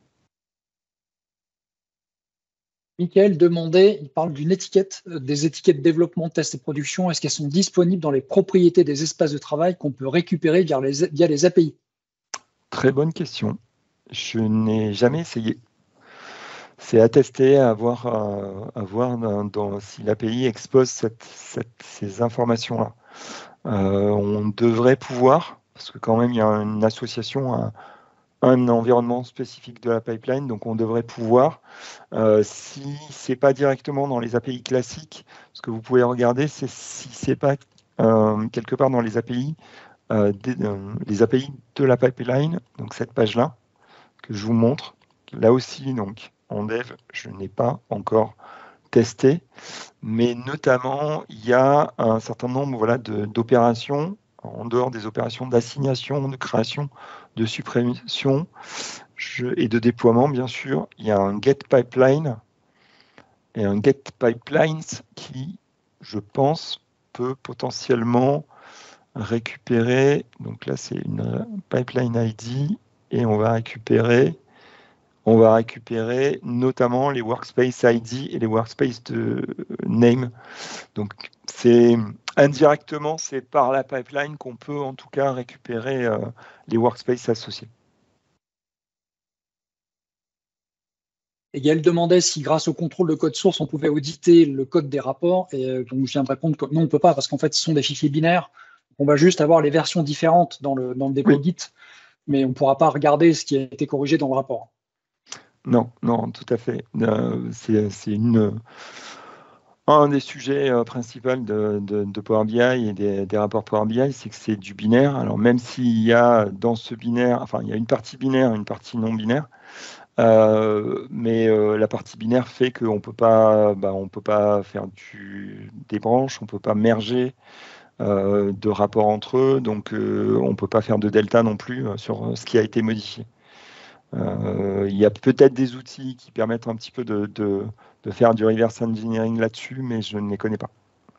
Michael demandait, il parle d'une étiquette, des étiquettes développement, test et production. Est-ce qu'elles sont disponibles dans les propriétés des espaces de travail qu'on peut récupérer via les, via les A P I?
Très bonne question. Je n'ai jamais essayé. C'est à tester, à voir, à, à voir dans, dans, si l'A P I expose cette, cette, ces informations-là. Euh, on devrait pouvoir, parce que quand même il y a une association à un environnement spécifique de la pipeline, donc on devrait pouvoir, euh, si c'est pas directement dans les A P I classiques, ce que vous pouvez regarder, c'est si c'est pas euh, quelque part dans les A P I, euh, des, euh, les A P I de la pipeline, donc cette page-là que je vous montre. Là aussi, donc en dev, je n'ai pas encore testé, mais notamment il y a un certain nombre, voilà, de, d'opérations en dehors des opérations d'assignation, de création, de suppression je, et de déploiement, bien sûr. Il y a un get pipeline et un get pipelines qui, je pense, peut potentiellement récupérer. Donc là, c'est une pipeline I D et on va récupérer, on va récupérer notamment les workspace I D et les workspace de name. Donc c'est indirectement, c'est par la pipeline qu'on peut en tout cas récupérer euh, les workspaces associés.
Et Gaël demandait si grâce au contrôle de code source, on pouvait auditer le code des rapports. Et euh, donc je viens de répondre que non, on ne peut pas, parce qu'en fait, ce sont des fichiers binaires. On va juste avoir les versions différentes dans le, dans le dépôt
Oui.
Git, mais on ne pourra pas regarder ce qui a été corrigé dans le rapport.
Non, non, tout à fait. Euh, c'est, c'est une, un des sujets euh, principaux de, de, de Power B I et des, des rapports Power B I, c'est que c'est du binaire. Alors même s'il y a dans ce binaire, enfin il y a une partie binaire, une partie non binaire, euh, mais euh, la partie binaire fait qu'on peut pas, bah, on peut pas faire du, des branches, on peut pas merger euh, de rapports entre eux, donc euh, on peut pas faire de delta non plus euh, sur ce qui a été modifié. Euh, il y a peut-être des outils qui permettent un petit peu de, de, de faire du reverse engineering là-dessus, mais je ne les connais pas.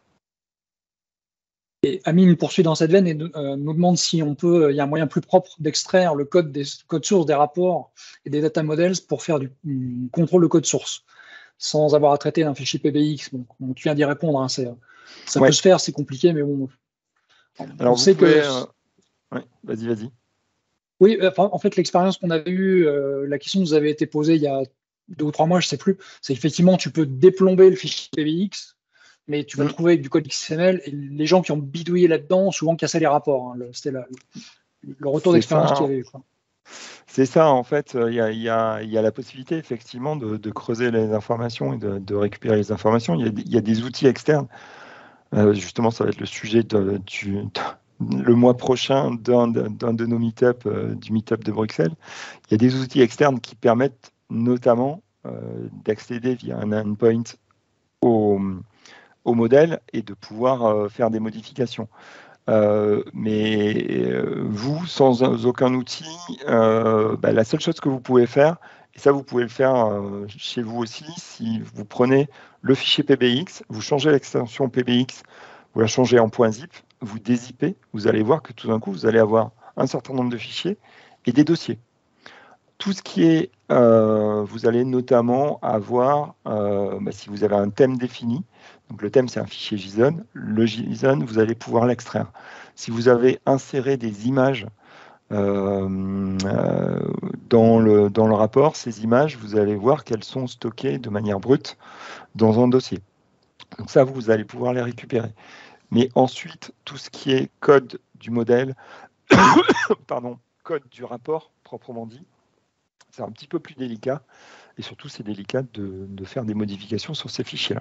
Et Amine poursuit dans cette veine et euh, nous demande si on peut, il y a un moyen plus propre d'extraire le code des codes sources des rapports et des data models pour faire du um, contrôle de code source sans avoir à traiter d'un fichier P B X. Bon, donc, tu viens d'y répondre, hein, c'est, ça
ouais.
peut se faire, c'est compliqué, mais bon.
Alors
on
vous
sait
pouvez,
que.
euh... ouais, vas-y, vas-y.
Oui, enfin, en fait, l'expérience qu'on avait eue, euh, la question nous avait été posée il y a deux ou trois mois, je ne sais plus, c'est effectivement, tu peux déplomber le fichier P B X, mais tu vas
Mm.
te trouver avec du code X M L, et les gens qui ont bidouillé là-dedans ont souvent cassé les rapports. Hein, le, c'était la, le retour
C'est
d'expérience
ça.
qu'il y avait eu. Quoi.
C'est ça, en fait, il y a, y a, y a la possibilité, effectivement, de, de creuser les informations et de, de récupérer les informations. Il y, y a des outils externes. Euh, justement, ça va être le sujet de, du, de, le mois prochain d'un, d'un de nos meet-up, euh, du meet-up de Bruxelles. Il y a des outils externes qui permettent notamment euh, d'accéder via un endpoint au, au modèle et de pouvoir euh, faire des modifications. Euh, mais euh, vous, sans aucun outil, euh, bah, la seule chose que vous pouvez faire, et ça vous pouvez le faire euh, chez vous aussi, si vous prenez le fichier P B X, vous changez l'extension P B X, vous la changez en .zip, vous dézippez, vous allez voir que tout d'un coup, vous allez avoir un certain nombre de fichiers et des dossiers. Tout ce qui est, euh, vous allez notamment avoir, euh, bah, si vous avez un thème défini, donc le thème c'est un fichier JSON, le JSON vous allez pouvoir l'extraire. Si vous avez inséré des images euh, euh, dans, le, dans le rapport, ces images, vous allez voir qu'elles sont stockées de manière brute dans un dossier. Donc ça, vous allez pouvoir les récupérer. Mais ensuite, tout ce qui est code du modèle, pardon, code du rapport proprement dit, c'est un petit peu plus délicat, et surtout c'est délicat de, de faire des modifications sur ces fichiers-là.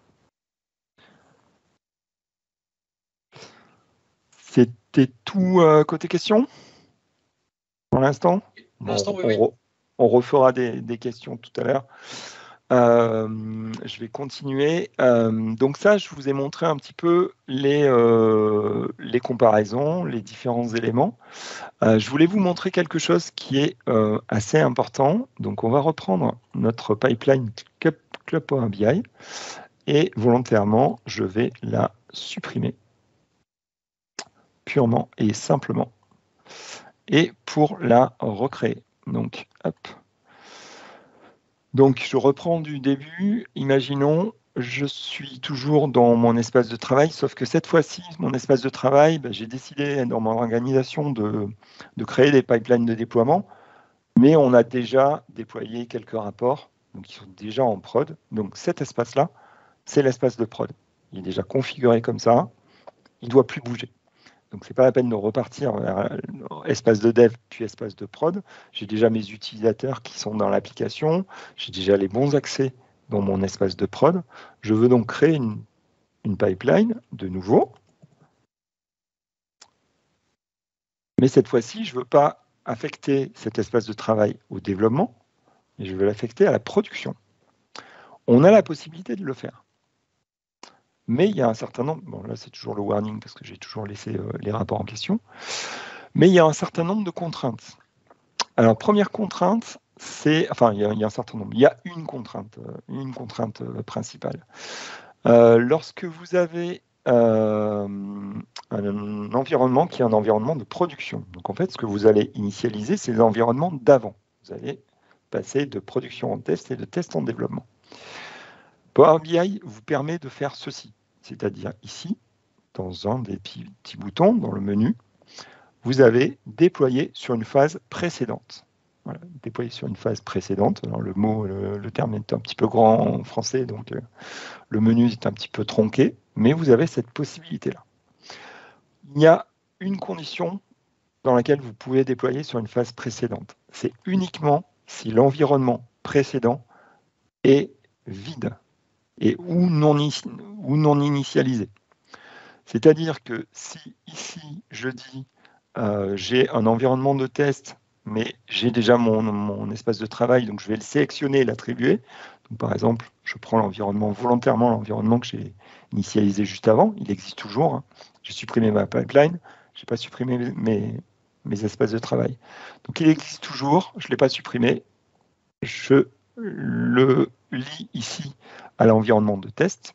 C'était tout euh, côté questions pour l'instant. Bon,
Pour l'instant, oui,
on,
oui.
re, on refera des, des questions tout à l'heure. Euh, je vais continuer. Euh, donc ça, je vous ai montré un petit peu les, euh, les comparaisons, les différents éléments. Euh, je voulais vous montrer quelque chose qui est euh, assez important. Donc on va reprendre notre pipeline Club, Club Power B I et volontairement, je vais la supprimer purement et simplement. Et pour la recréer. Donc, hop. Donc, je reprends du début. Imaginons, je suis toujours dans mon espace de travail, sauf que cette fois-ci, mon espace de travail, ben, j'ai décidé dans mon organisation de, de créer des pipelines de déploiement, mais on a déjà déployé quelques rapports, donc ils sont déjà en prod. Donc cet espace-là, c'est l'espace de prod. Il est déjà configuré comme ça, il ne doit plus bouger. Donc c'est pas la peine de repartir vers espace de dev puis espace de prod. J'ai déjà mes utilisateurs qui sont dans l'application, j'ai déjà les bons accès dans mon espace de prod. Je veux donc créer une, une pipeline de nouveau. Mais cette fois-ci, je ne veux pas affecter cet espace de travail au développement, mais je veux l'affecter à la production. On a la possibilité de le faire. Mais il y a un certain nombre, bon là c'est toujours le warning parce que j'ai toujours laissé euh, les rapports en question, mais il y a un certain nombre de contraintes. Alors première contrainte, c'est, enfin il y, a, il y a un certain nombre, il y a une contrainte, euh, une contrainte euh, principale. Euh, lorsque vous avez euh, un environnement qui est un environnement de production, donc en fait ce que vous allez initialiser, c'est l'environnement d'avant. Vous allez passer de production en test et de test en développement. Power B I vous permet de faire ceci, c'est-à-dire ici, dans un des petits, petits boutons, dans le menu, vous avez déployé sur une phase précédente. Voilà, déployer sur une phase précédente. Alors le mot, le, le terme est un petit peu grand en français, donc euh, le menu est un petit peu tronqué, mais vous avez cette possibilité-là. Il y a une condition dans laquelle vous pouvez déployer sur une phase précédente. C'est uniquement si l'environnement précédent est vide et ou non, ou non initialisé. C'est-à-dire que si ici je dis euh, j'ai un environnement de test, mais j'ai déjà mon, mon espace de travail, donc je vais le sélectionner et l'attribuer. Donc, par exemple, je prends l'environnement volontairement, l'environnement que j'ai initialisé juste avant, il existe toujours. Hein. J'ai supprimé ma pipeline, je n'ai pas supprimé mes, mes espaces de travail. Donc il existe toujours, je ne l'ai pas supprimé, je le lie ici à l'environnement de test.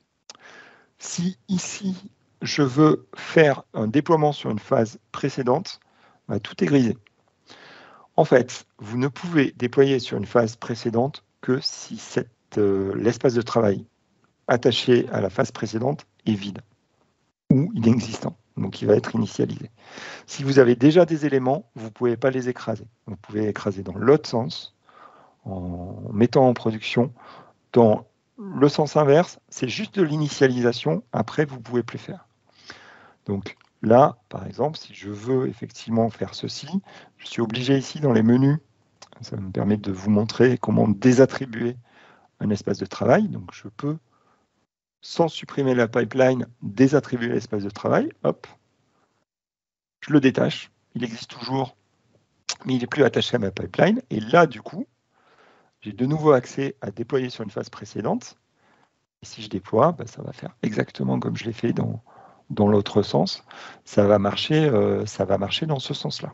Si ici, je veux faire un déploiement sur une phase précédente, bah, tout est grisé. En fait, vous ne pouvez déployer sur une phase précédente que si cette, euh, l'espace de travail attaché à la phase précédente est vide ou inexistant, donc il va être initialisé. Si vous avez déjà des éléments, vous ne pouvez pas les écraser. Vous pouvez écraser dans l'autre sens, en mettant en production. Dans le sens inverse, c'est juste de l'initialisation, après vous ne pouvez plus faire. Donc là, par exemple, si je veux effectivement faire ceci, je suis obligé ici dans les menus, ça me permet de vous montrer comment désattribuer un espace de travail. Donc je peux, sans supprimer la pipeline, désattribuer l'espace de travail. Hop, je le détache, il existe toujours, mais il n'est plus attaché à ma pipeline. Et là, du coup, j'ai de nouveau accès à déployer sur une phase précédente. Et si je déploie, bah, ça va faire exactement comme je l'ai fait dans, dans l'autre sens. Ça va marcher, euh, ça va marcher dans ce sens-là.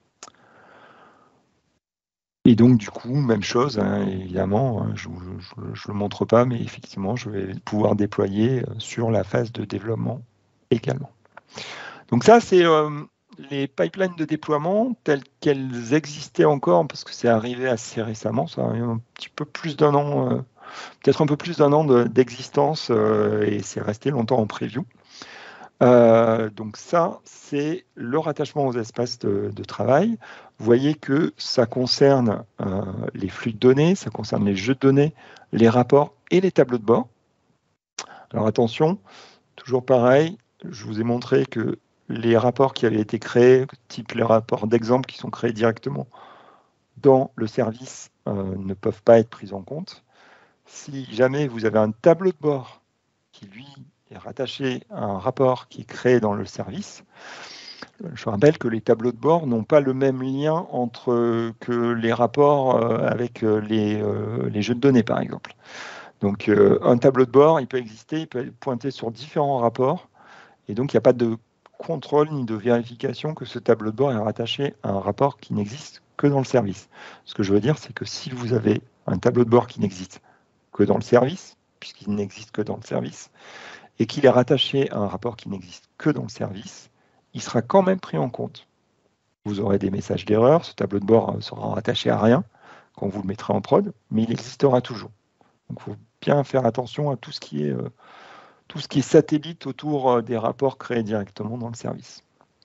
Et donc, du coup, même chose, hein, évidemment, hein, je ne le montre pas, mais effectivement, je vais pouvoir déployer sur la phase de développement également. Donc ça, c'est euh, les pipelines de déploiement telles qu'elles existaient encore, parce que c'est arrivé assez récemment, ça a un petit peu plus d'un an, euh, peut-être un peu plus d'un an d'existence, euh, et c'est resté longtemps en preview. Euh, donc ça, c'est le rattachement aux espaces de, de travail. Vous voyez que ça concerne euh, les flux de données, ça concerne les jeux de données, les rapports et les tableaux de bord. Alors attention, toujours pareil, je vous ai montré que les rapports qui avaient été créés, type les rapports d'exemple qui sont créés directement dans le service, euh, ne peuvent pas être pris en compte. Si jamais vous avez un tableau de bord qui, lui, est rattaché à un rapport qui est créé dans le service, je rappelle que les tableaux de bord n'ont pas le même lien entre que les rapports avec les, les jeux de données, par exemple. Donc, un tableau de bord, il peut exister, il peut pointer sur différents rapports, et donc il n'y a pas de contrôle ni de vérification que ce tableau de bord est rattaché à un rapport qui n'existe que dans le service. Ce que je veux dire, c'est que si vous avez un tableau de bord qui n'existe que dans le service, puisqu'il n'existe que dans le service, et qu'il est rattaché à un rapport qui n'existe que dans le service, il sera quand même pris en compte. Vous aurez des messages d'erreur, ce tableau de bord sera rattaché à rien quand vous le mettrez en prod, mais il existera toujours. Donc il faut bien faire attention à tout ce qui est, euh, tout ce qui est satellite autour euh, des rapports créés directement dans le service.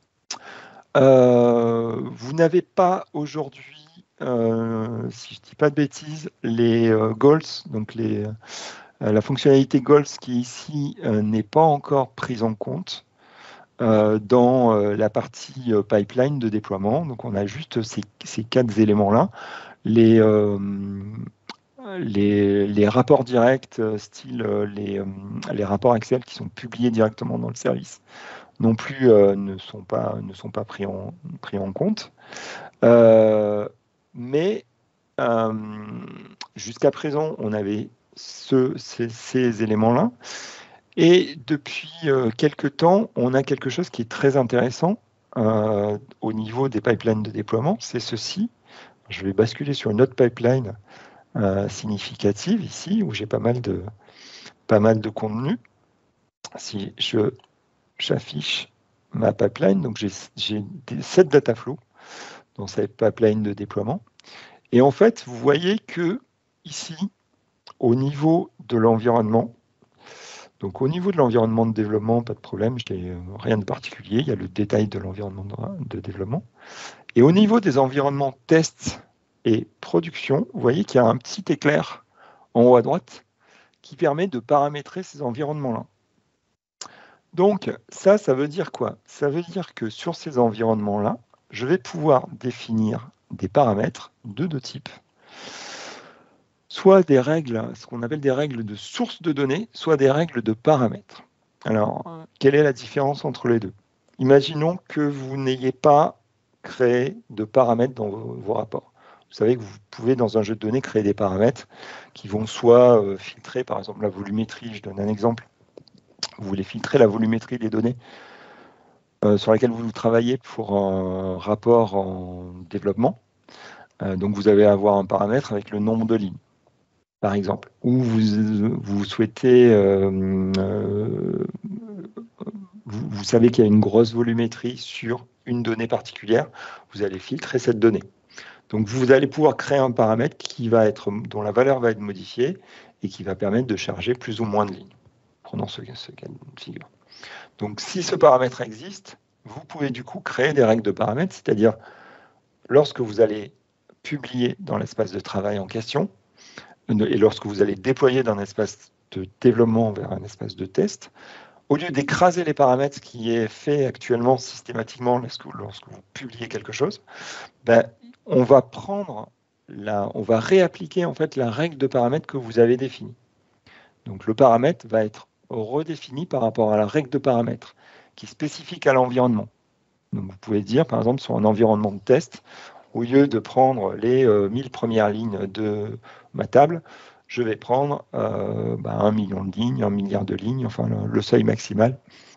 Euh, vous n'avez pas aujourd'hui, euh, si je ne dis pas de bêtises, les euh, goals, donc les, euh, la fonctionnalité goals qui ici euh, n'est pas encore prise en compte euh, dans euh, la partie euh, pipeline de déploiement. Donc on a juste ces, ces quatre éléments-là. Les, euh, les, les rapports directs, euh, style euh, les, euh, les rapports Excel qui sont publiés directement dans le service, non plus euh, ne sont pas, ne sont pas pris, en, pris en compte. Euh, mais euh, jusqu'à présent, on avait ce, ces, ces éléments-là. Et depuis euh, quelques temps, on a quelque chose qui est très intéressant euh, au niveau des pipelines de déploiement. C'est ceci. Je vais basculer sur une autre pipeline euh, significative ici, où j'ai pas mal de, pas mal de contenu. Si je j'affiche ma pipeline, donc j'ai sept data flows dans cette pipeline de déploiement. Et en fait, vous voyez que ici, au niveau de l'environnement, donc au niveau de l'environnement de développement, pas de problème, je n'ai rien de particulier, il y a le détail de l'environnement de, de développement. Et au niveau des environnements test et production, vous voyez qu'il y a un petit éclair en haut à droite qui permet de paramétrer ces environnements-là. Donc ça, ça veut dire quoi? Ça veut dire que sur ces environnements-là, je vais pouvoir définir des paramètres de deux types. Soit des règles, ce qu'on appelle des règles de source de données, soit des règles de paramètres. Alors, quelle est la différence entre les deux? Imaginons que vous n'ayez pas créé de paramètres dans vos, vos rapports. Vous savez que vous pouvez, dans un jeu de données, créer des paramètres qui vont soit euh, filtrer, par exemple, la volumétrie. Je donne un exemple. Vous voulez filtrer la volumétrie des données euh, sur lesquelles vous travaillez pour un rapport en développement. Euh, donc, vous allez avoir un paramètre avec le nombre de lignes, par exemple. Ou vous, vous souhaitez... Euh, euh, vous, vous savez qu'il y a une grosse volumétrie sur une donnée particulière. Vous allez filtrer cette donnée. Donc, vous allez pouvoir créer un paramètre qui va être, dont la valeur va être modifiée et qui va permettre de charger plus ou moins de lignes. Prenons ce, ce cas de figure. Donc, si ce paramètre existe, vous pouvez du coup créer des règles de paramètres, c'est-à-dire lorsque vous allez publier dans l'espace de travail en question, et lorsque vous allez déployer d'un espace de développement vers un espace de test, au lieu d'écraser les paramètres, ce qui est fait actuellement systématiquement lorsque, lorsque vous publiez quelque chose, ben, on va prendre la, on va réappliquer en fait la règle de paramètres que vous avez définie. Donc le paramètre va être redéfini par rapport à la règle de paramètres qui est spécifique à l'environnement. Donc vous pouvez dire par exemple sur un environnement de test, au lieu de prendre les euh, mille premières lignes de ma table, je vais prendre euh, bah, un million de lignes, un milliard de lignes, enfin le, le seuil maximal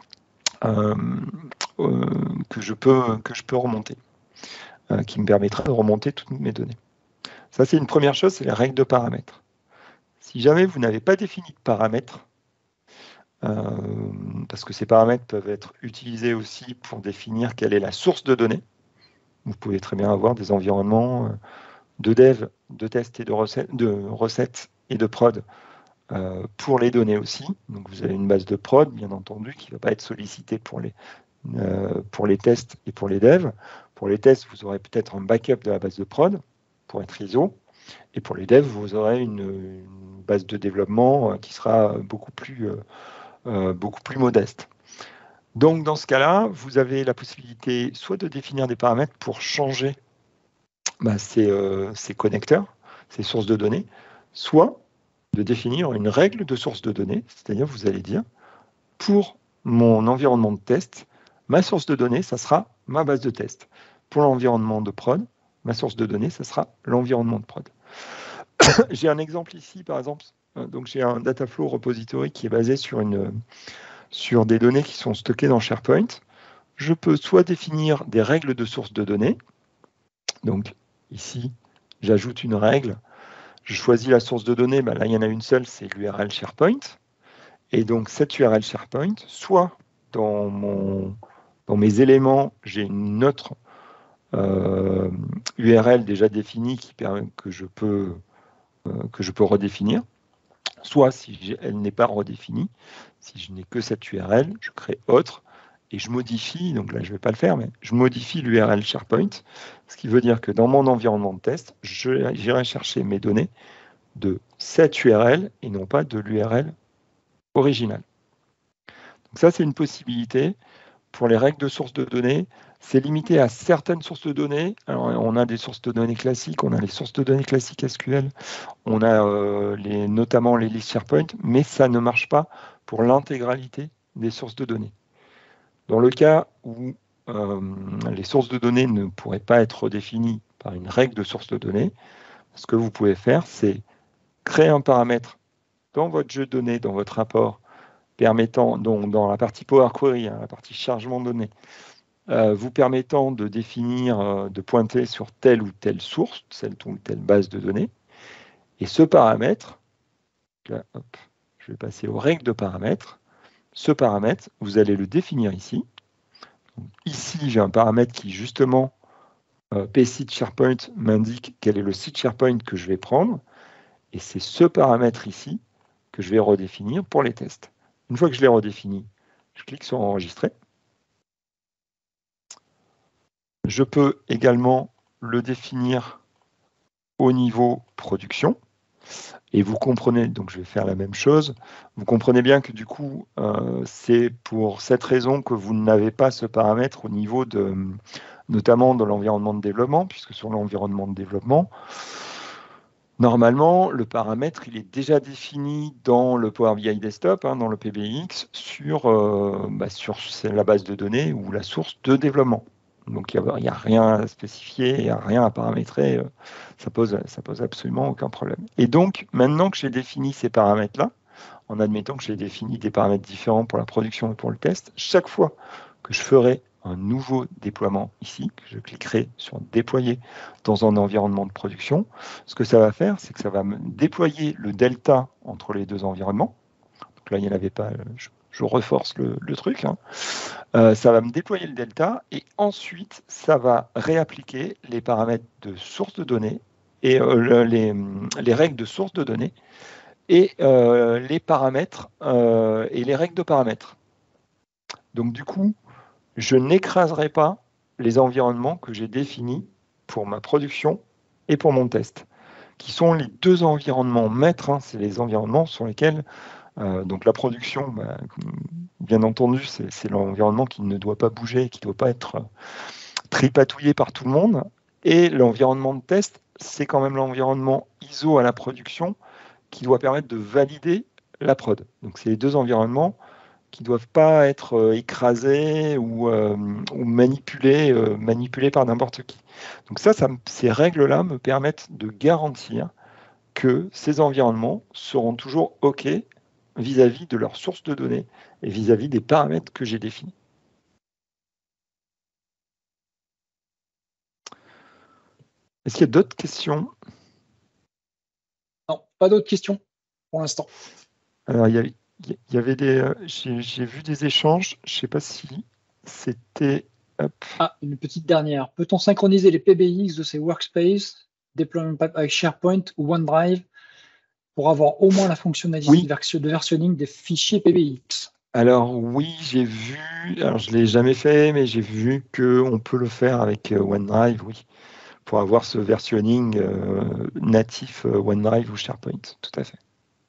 euh, euh, que, je peux, que je peux remonter, euh, qui me permettra de remonter toutes mes données. Ça, c'est une première chose, c'est la règle de paramètres. Si jamais vous n'avez pas défini de paramètres, euh, parce que ces paramètres peuvent être utilisés aussi pour définir quelle est la source de données, vous pouvez très bien avoir des environnements de dev, de test et de recettes, de recettes et de prod euh, pour les données aussi. Donc vous avez une base de prod, bien entendu, qui ne va pas être sollicitée pour les, euh, pour les tests et pour les devs. Pour les tests, vous aurez peut-être un backup de la base de prod pour être I S O. Et pour les devs, vous aurez une, une base de développement qui sera beaucoup plus, euh, beaucoup plus modeste. Donc dans ce cas-là, vous avez la possibilité soit de définir des paramètres pour changer bah, ces, euh, ces connecteurs, ces sources de données, soit de définir une règle de source de données, c'est-à-dire vous allez dire, pour mon environnement de test, ma source de données, ça sera ma base de test. Pour l'environnement de prod, ma source de données, ça sera l'environnement de prod. J'ai un exemple ici, par exemple, donc j'ai un Dataflow repository qui est basé sur, une, sur des données qui sont stockées dans SharePoint. Je peux soit définir des règles de source de données, donc ici, j'ajoute une règle, je choisis la source de données, ben là il y en a une seule, c'est l'U R L SharePoint. Et donc cette U R L SharePoint, soit dans, mon, dans mes éléments, j'ai une autre euh, U R L déjà définie qui permet que je peux, euh, que je peux redéfinir. Soit, si elle n'est pas redéfinie, si je n'ai que cette U R L, je crée autre et je modifie, donc là je ne vais pas le faire, mais je modifie l'U R L SharePoint, ce qui veut dire que dans mon environnement de test, j'irai chercher mes données de cette U R L et non pas de l'U R L originale. Donc ça, c'est une possibilité. Pour les règles de source de données, c'est limité à certaines sources de données. Alors, on a des sources de données classiques, on a les sources de données classiques S Q L, on a euh, les, notamment les listes SharePoint, mais ça ne marche pas pour l'intégralité des sources de données. Dans le cas où euh, les sources de données ne pourraient pas être redéfinies par une règle de source de données, ce que vous pouvez faire, c'est créer un paramètre dans votre jeu de données, dans votre rapport, permettant, donc dans la partie Power Query, hein, la partie chargement de données, euh, vous permettant de définir, euh, de pointer sur telle ou telle source, telle ou telle base de données. Et ce paramètre, là, hop, je vais passer aux règles de paramètres. Ce paramètre, vous allez le définir ici. Donc, ici, j'ai un paramètre qui, justement, euh, psite SharePoint m'indique quel est le site SharePoint que je vais prendre. Et c'est ce paramètre ici que je vais redéfinir pour les tests. Une fois que je l'ai redéfini, je clique sur Enregistrer. Je peux également le définir au niveau production. Et vous comprenez, donc je vais faire la même chose, vous comprenez bien que du coup, euh, c'est pour cette raison que vous n'avez pas ce paramètre au niveau de, notamment de l'environnement de développement, puisque sur l'environnement de développement, normalement, le paramètre, il est déjà défini dans le Power B I Desktop, hein, dans le P B X, sur, euh, bah, sur la base de données ou la source de développement. Donc, il n'y a, a rien à spécifier, il n'y a rien à paramétrer. Ça pose, ça pose absolument aucun problème. Et donc, maintenant que j'ai défini ces paramètres-là, en admettant que j'ai défini des paramètres différents pour la production et pour le test, chaque fois que je ferai un nouveau déploiement ici, que je cliquerai sur déployer dans un environnement de production, ce que ça va faire, c'est que ça va me déployer le delta entre les deux environnements. Donc là, il n'y en avait pas, je, je reforce le, le truc. Hein. Euh, ça va me déployer le delta et ensuite, ça va réappliquer les paramètres de source de données et euh, les, les règles de source de données et euh, les paramètres euh, et les règles de paramètres. Donc du coup, je n'écraserai pas les environnements que j'ai définis pour ma production et pour mon test, qui sont les deux environnements maîtres. Hein, c'est les environnements sur lesquels, euh, donc la production, bah, bien entendu, c'est l'environnement qui ne doit pas bouger, qui ne doit pas être tripatouillé par tout le monde. Et l'environnement de test, c'est quand même l'environnement I S O à la production qui doit permettre de valider la prod. Donc c'est les deux environnements qui ne doivent pas être euh, écrasés ou, euh, ou manipulés, euh, manipulés par n'importe qui. Donc ça, ça ces règles-là me permettent de garantir que ces environnements seront toujours OK vis-à-vis de leur source de données et vis-à-vis des paramètres que j'ai définis. Est-ce qu'il y a d'autres questions?
Non, pas d'autres questions pour l'instant.
Alors, il y avait, il y avait des... Euh, j'ai vu des échanges, je ne sais pas si c'était... Hop.
Ah, une petite dernière. Peut-on synchroniser les P B X de ces workspaces, déploiement avec SharePoint ou OneDrive pour avoir au moins la fonctionnalité oui. de versionning des fichiers P B X?
Alors oui, j'ai vu, alors je ne l'ai jamais fait, mais j'ai vu qu'on peut le faire avec OneDrive, oui, pour avoir ce versionning euh, natif euh, OneDrive ou SharePoint, tout à fait.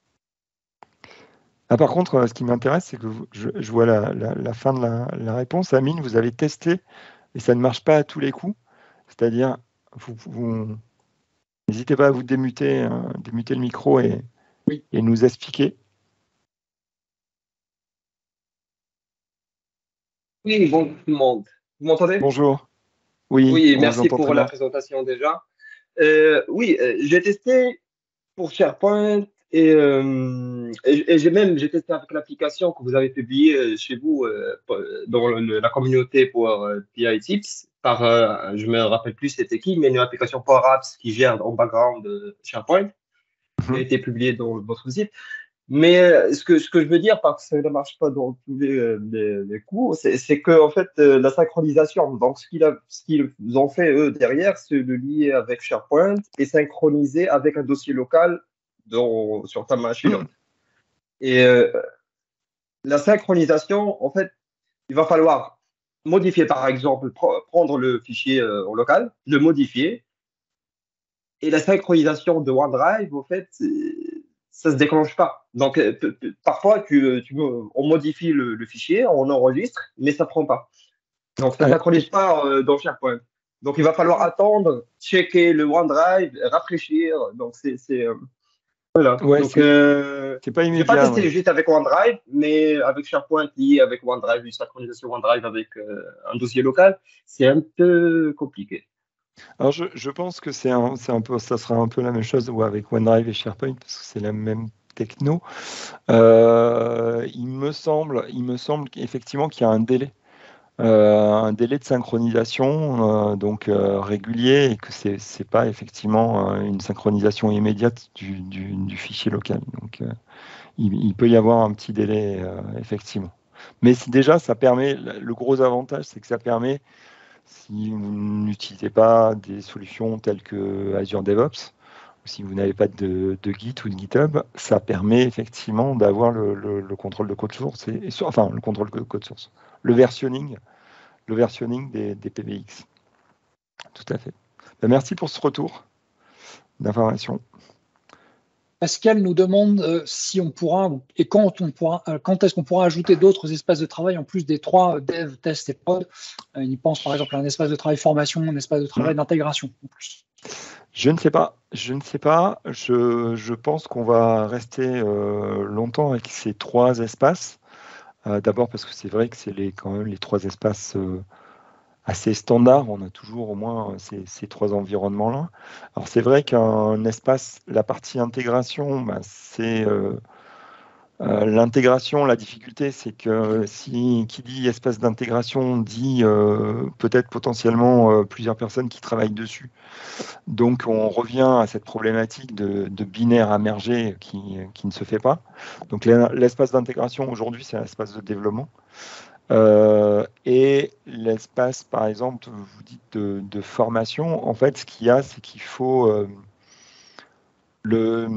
Ah, par contre, ce qui m'intéresse, c'est que je, je vois la, la, la fin de la, la réponse. Amine, vous avez testé et ça ne marche pas à tous les coups. C'est-à-dire, vous, vous n'hésitez pas à vous démuter, hein, démuter le micro et,
oui.
et nous expliquer.
Oui, bonjour tout le monde. Vous m'entendez?
Bonjour. Oui,
oui merci pour la présentation déjà. Euh, oui, euh, j'ai testé pour SharePoint et, euh, et, et j'ai même j'ai testé avec l'application que vous avez publiée chez vous euh, dans le, la communauté pour euh, P I Tips par, euh, je me rappelle plus c'était qui, mais une application Power Apps qui gère en background euh, SharePoint qui a été publiée dans votre site. Mais euh, ce que ce que je veux dire, parce que ça ne marche pas dans tous les, euh, les, les coups, c'est que en fait euh, la synchronisation. Donc ce qu'ils ce qu'ils ont fait eux derrière, c'est de lier avec SharePoint et synchroniser avec un dossier local dans, sur ta machine. Et euh, la synchronisation, en fait, il va falloir modifier, par exemple, pr- prendre le fichier euh, en local, le modifier. Et la synchronisation de OneDrive, en fait, c'est- ça se déclenche pas. Donc, euh, p- p- parfois, tu, tu, on modifie le, le fichier, on enregistre, mais ça prend pas. Donc, ça ne
Ouais.
synchronise pas euh, dans SharePoint. Donc, il va falloir attendre, checker le OneDrive, rafraîchir. Donc, c'est, c'est, euh, voilà.
Ouais,
Donc,
c'est
euh,
c'est pas
j'ai pas
immédiat. Ouais.
testé juste avec OneDrive, mais avec SharePoint lié avec OneDrive, une synchronisation OneDrive avec euh, un dossier local, c'est un peu compliqué.
Alors, je, je pense que c'est un, c'est un peu, ça sera un peu la même chose ou avec OneDrive et SharePoint parce que c'est la même techno. Euh, il me semble, il me semble qu'effectivement qu'il y a un délai, euh, un délai de synchronisation euh, donc euh, régulier et que c'est c'est pas effectivement euh, une synchronisation immédiate du, du, du fichier local. Donc, euh, il, il peut y avoir un petit délai euh, effectivement. Mais si déjà, ça permet, le gros avantage, c'est que ça permet, si vous n'utilisez pas des solutions telles que Azure DevOps, ou si vous n'avez pas de, de Git ou de GitHub, ça permet effectivement d'avoir le, le, le contrôle de code source, et, et sur- enfin le contrôle de code source, le versionning, le versionning des, des P B X. Tout à fait. Ben, merci pour ce retour d'information.
Pascal nous demande euh, si on pourra et quand on pourra, euh, quand est-ce qu'on pourra ajouter d'autres espaces de travail en plus des trois euh, dev, test et prod. Euh, il pense par exemple à un espace de travail formation, un espace de travail
Mmh.
d'intégration en plus.
Je ne sais pas. Je ne sais pas. Je, je pense qu'on va rester euh, longtemps avec ces trois espaces. Euh, D'abord parce que c'est vrai que c'est les, quand même les trois espaces euh, assez standards. On a toujours au moins ces, ces trois environnements-là. Alors c'est vrai qu'un espace, la partie intégration, bah, c'est euh, euh, l'intégration. La difficulté, c'est que si qui dit espace d'intégration dit euh, peut-être potentiellement euh, plusieurs personnes qui travaillent dessus. Donc on revient à cette problématique de, de binaire à merger qui, qui ne se fait pas. Donc l'espace d'intégration aujourd'hui, c'est l'espace de développement. Euh, et l'espace, par exemple, vous dites de, de formation, en fait, ce qu'il y a, c'est qu'il faut euh, le,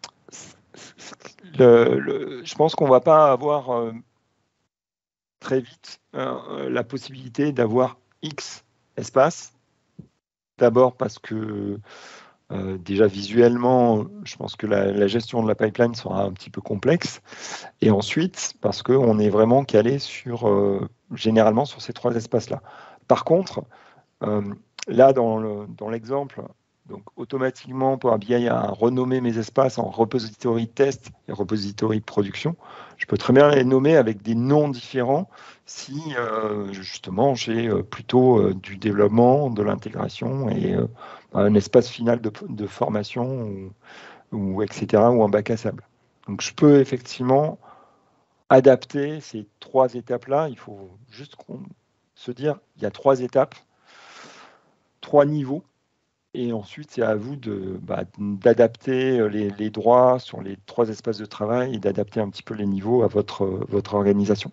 le, le, je pense qu'on ne va pas avoir euh, très vite euh, la possibilité d'avoir X espaces. D'abord parce que euh, déjà visuellement, je pense que la, la gestion de la pipeline sera un petit peu complexe. Et ensuite, parce qu'on est vraiment calé sur, euh, généralement sur ces trois espaces-là. Par contre, euh, là, dans, le, dans l'exemple, donc automatiquement, Power B I a renommé mes espaces en repository test et repository production. Je peux très bien les nommer avec des noms différents si euh, justement j'ai euh, plutôt euh, du développement, de l'intégration et euh, un espace final de, de formation ou, ou et cetera ou un bac à sable. Donc je peux effectivement adapter ces trois étapes-là. Il faut juste qu'on se dire il y a trois étapes, trois niveaux. Et ensuite, c'est à vous de, bah, d'adapter les, les droits sur les trois espaces de travail et d'adapter un petit peu les niveaux à votre, votre organisation.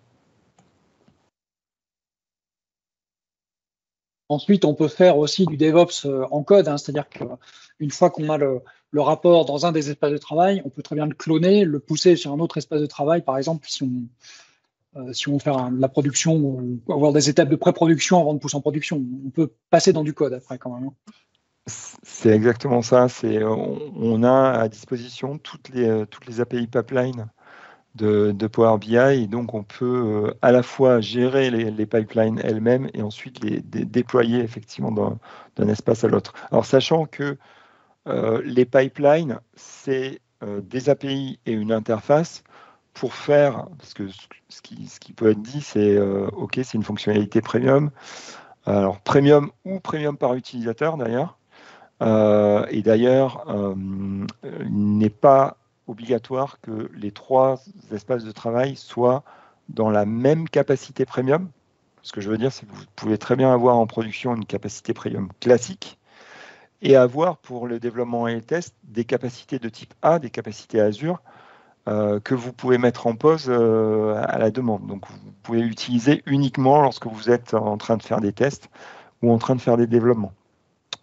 Ensuite, on peut faire aussi du DevOps euh, en code, hein, c'est-à-dire qu'une fois qu'on a le, le rapport dans un des espaces de travail, on peut très bien le cloner, le pousser sur un autre espace de travail. Par exemple, si on, euh, si on veut faire un, de la production ou avoir des étapes de pré-production avant de pousser en production, on peut passer dans du code après quand même.
C'est exactement ça. C'est, on, on a à disposition toutes les, toutes les A P I pipeline de, de Power B I et donc on peut euh, à la fois gérer les, les pipelines elles-mêmes et ensuite les dé, déployer effectivement d'un, d'un espace à l'autre. Alors sachant que euh, les pipelines, c'est euh, des A P I et une interface pour faire, parce que ce, ce, qui, ce qui peut être dit, c'est euh, OK, c'est une fonctionnalité premium. Alors premium ou premium par utilisateur d'ailleurs. Euh, et d'ailleurs, euh, il n'est pas obligatoire que les trois espaces de travail soient dans la même capacité premium. Ce que je veux dire, c'est que vous pouvez très bien avoir en production une capacité premium classique et avoir pour le développement et les tests des capacités de type A, des capacités Azure, euh, que vous pouvez mettre en pause euh, à la demande. Donc vous pouvez utiliser uniquement lorsque vous êtes en train de faire des tests ou en train de faire des développements.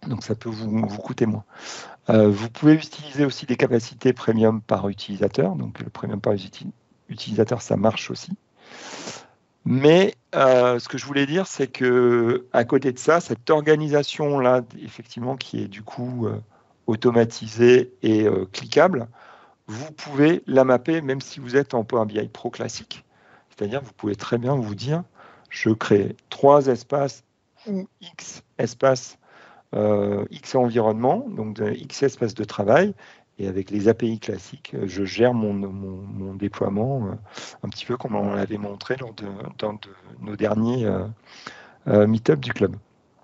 Donc ça peut vous, vous coûter moins. Euh, vous pouvez utiliser aussi des capacités premium par utilisateur. Donc le premium par utilisateur, ça marche aussi. Mais euh, ce que je voulais dire, c'est que à côté de ça, cette organisation-là, effectivement, qui est du coup euh, automatisée et euh, cliquable, vous pouvez la mapper même si vous êtes en Power B I Pro classique. C'est-à-dire, vous pouvez très bien vous dire, je crée trois espaces ou X espaces, euh, X environnement, donc de X espaces de travail, et avec les A P I classiques, je gère mon, mon, mon déploiement euh, un petit peu comme on l'avait montré lors de, dans de nos derniers euh, euh, meet-up du club.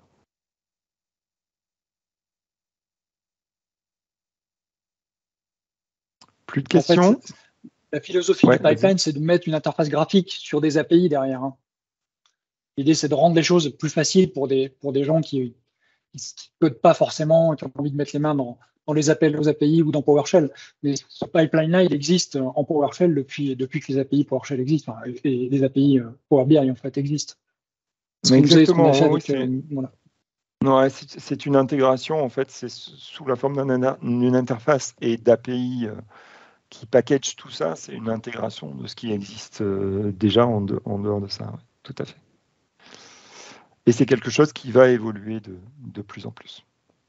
Plus de questions?
En fait, la philosophie
ouais,
du pipeline, c'est de mettre une interface graphique sur des A P I derrière. Hein. L'idée, c'est de rendre les choses plus faciles pour des, pour des gens qui ne codent pas forcément, qui ont envie de mettre les mains dans, dans les appels aux A P I ou dans PowerShell. Mais ce pipeline-là, il existe en PowerShell depuis, depuis que les A P I PowerShell existent, enfin, et les A P I Power B I en fait existent.
Ce Exactement, oui,
avec,
c'est
euh, voilà.
ouais, c'est une intégration, en fait, c'est sous la forme d'une interface et d'A P I euh, qui package tout ça, c'est une intégration de ce qui existe euh, déjà en, de, en dehors de ça, ouais, tout à fait. Et c'est quelque chose qui va évoluer de, de plus en plus.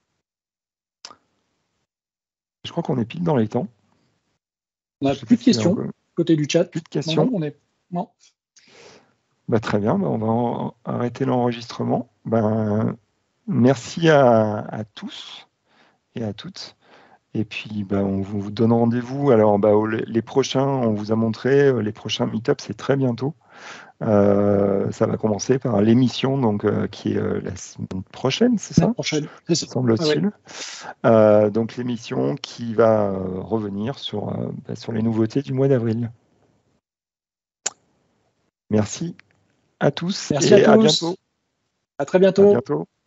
Je crois qu'on est pile dans les temps.
On n'a plus de questions encore... côté du chat.
Plus de questions.
Non, on est... non.
Bah, très bien, bah, on va en... arrêter l'enregistrement. Ben, merci à, à tous et à toutes. Et puis, bah, on vous donne rendez-vous. Alors, bah, les prochains, on vous a montré, les prochains meet-up, c'est très bientôt. Euh, ça va commencer par l'émission donc euh, qui est euh, la semaine prochaine, c'est ça?
Prochaine, c'est ça.
Semble-t-il. Ah ouais. euh, donc l'émission qui va euh, revenir sur, euh, bah, sur les nouveautés du mois d'avril. Merci à tous
Merci
et
à, tous.
à bientôt.
À très bientôt.
À bientôt.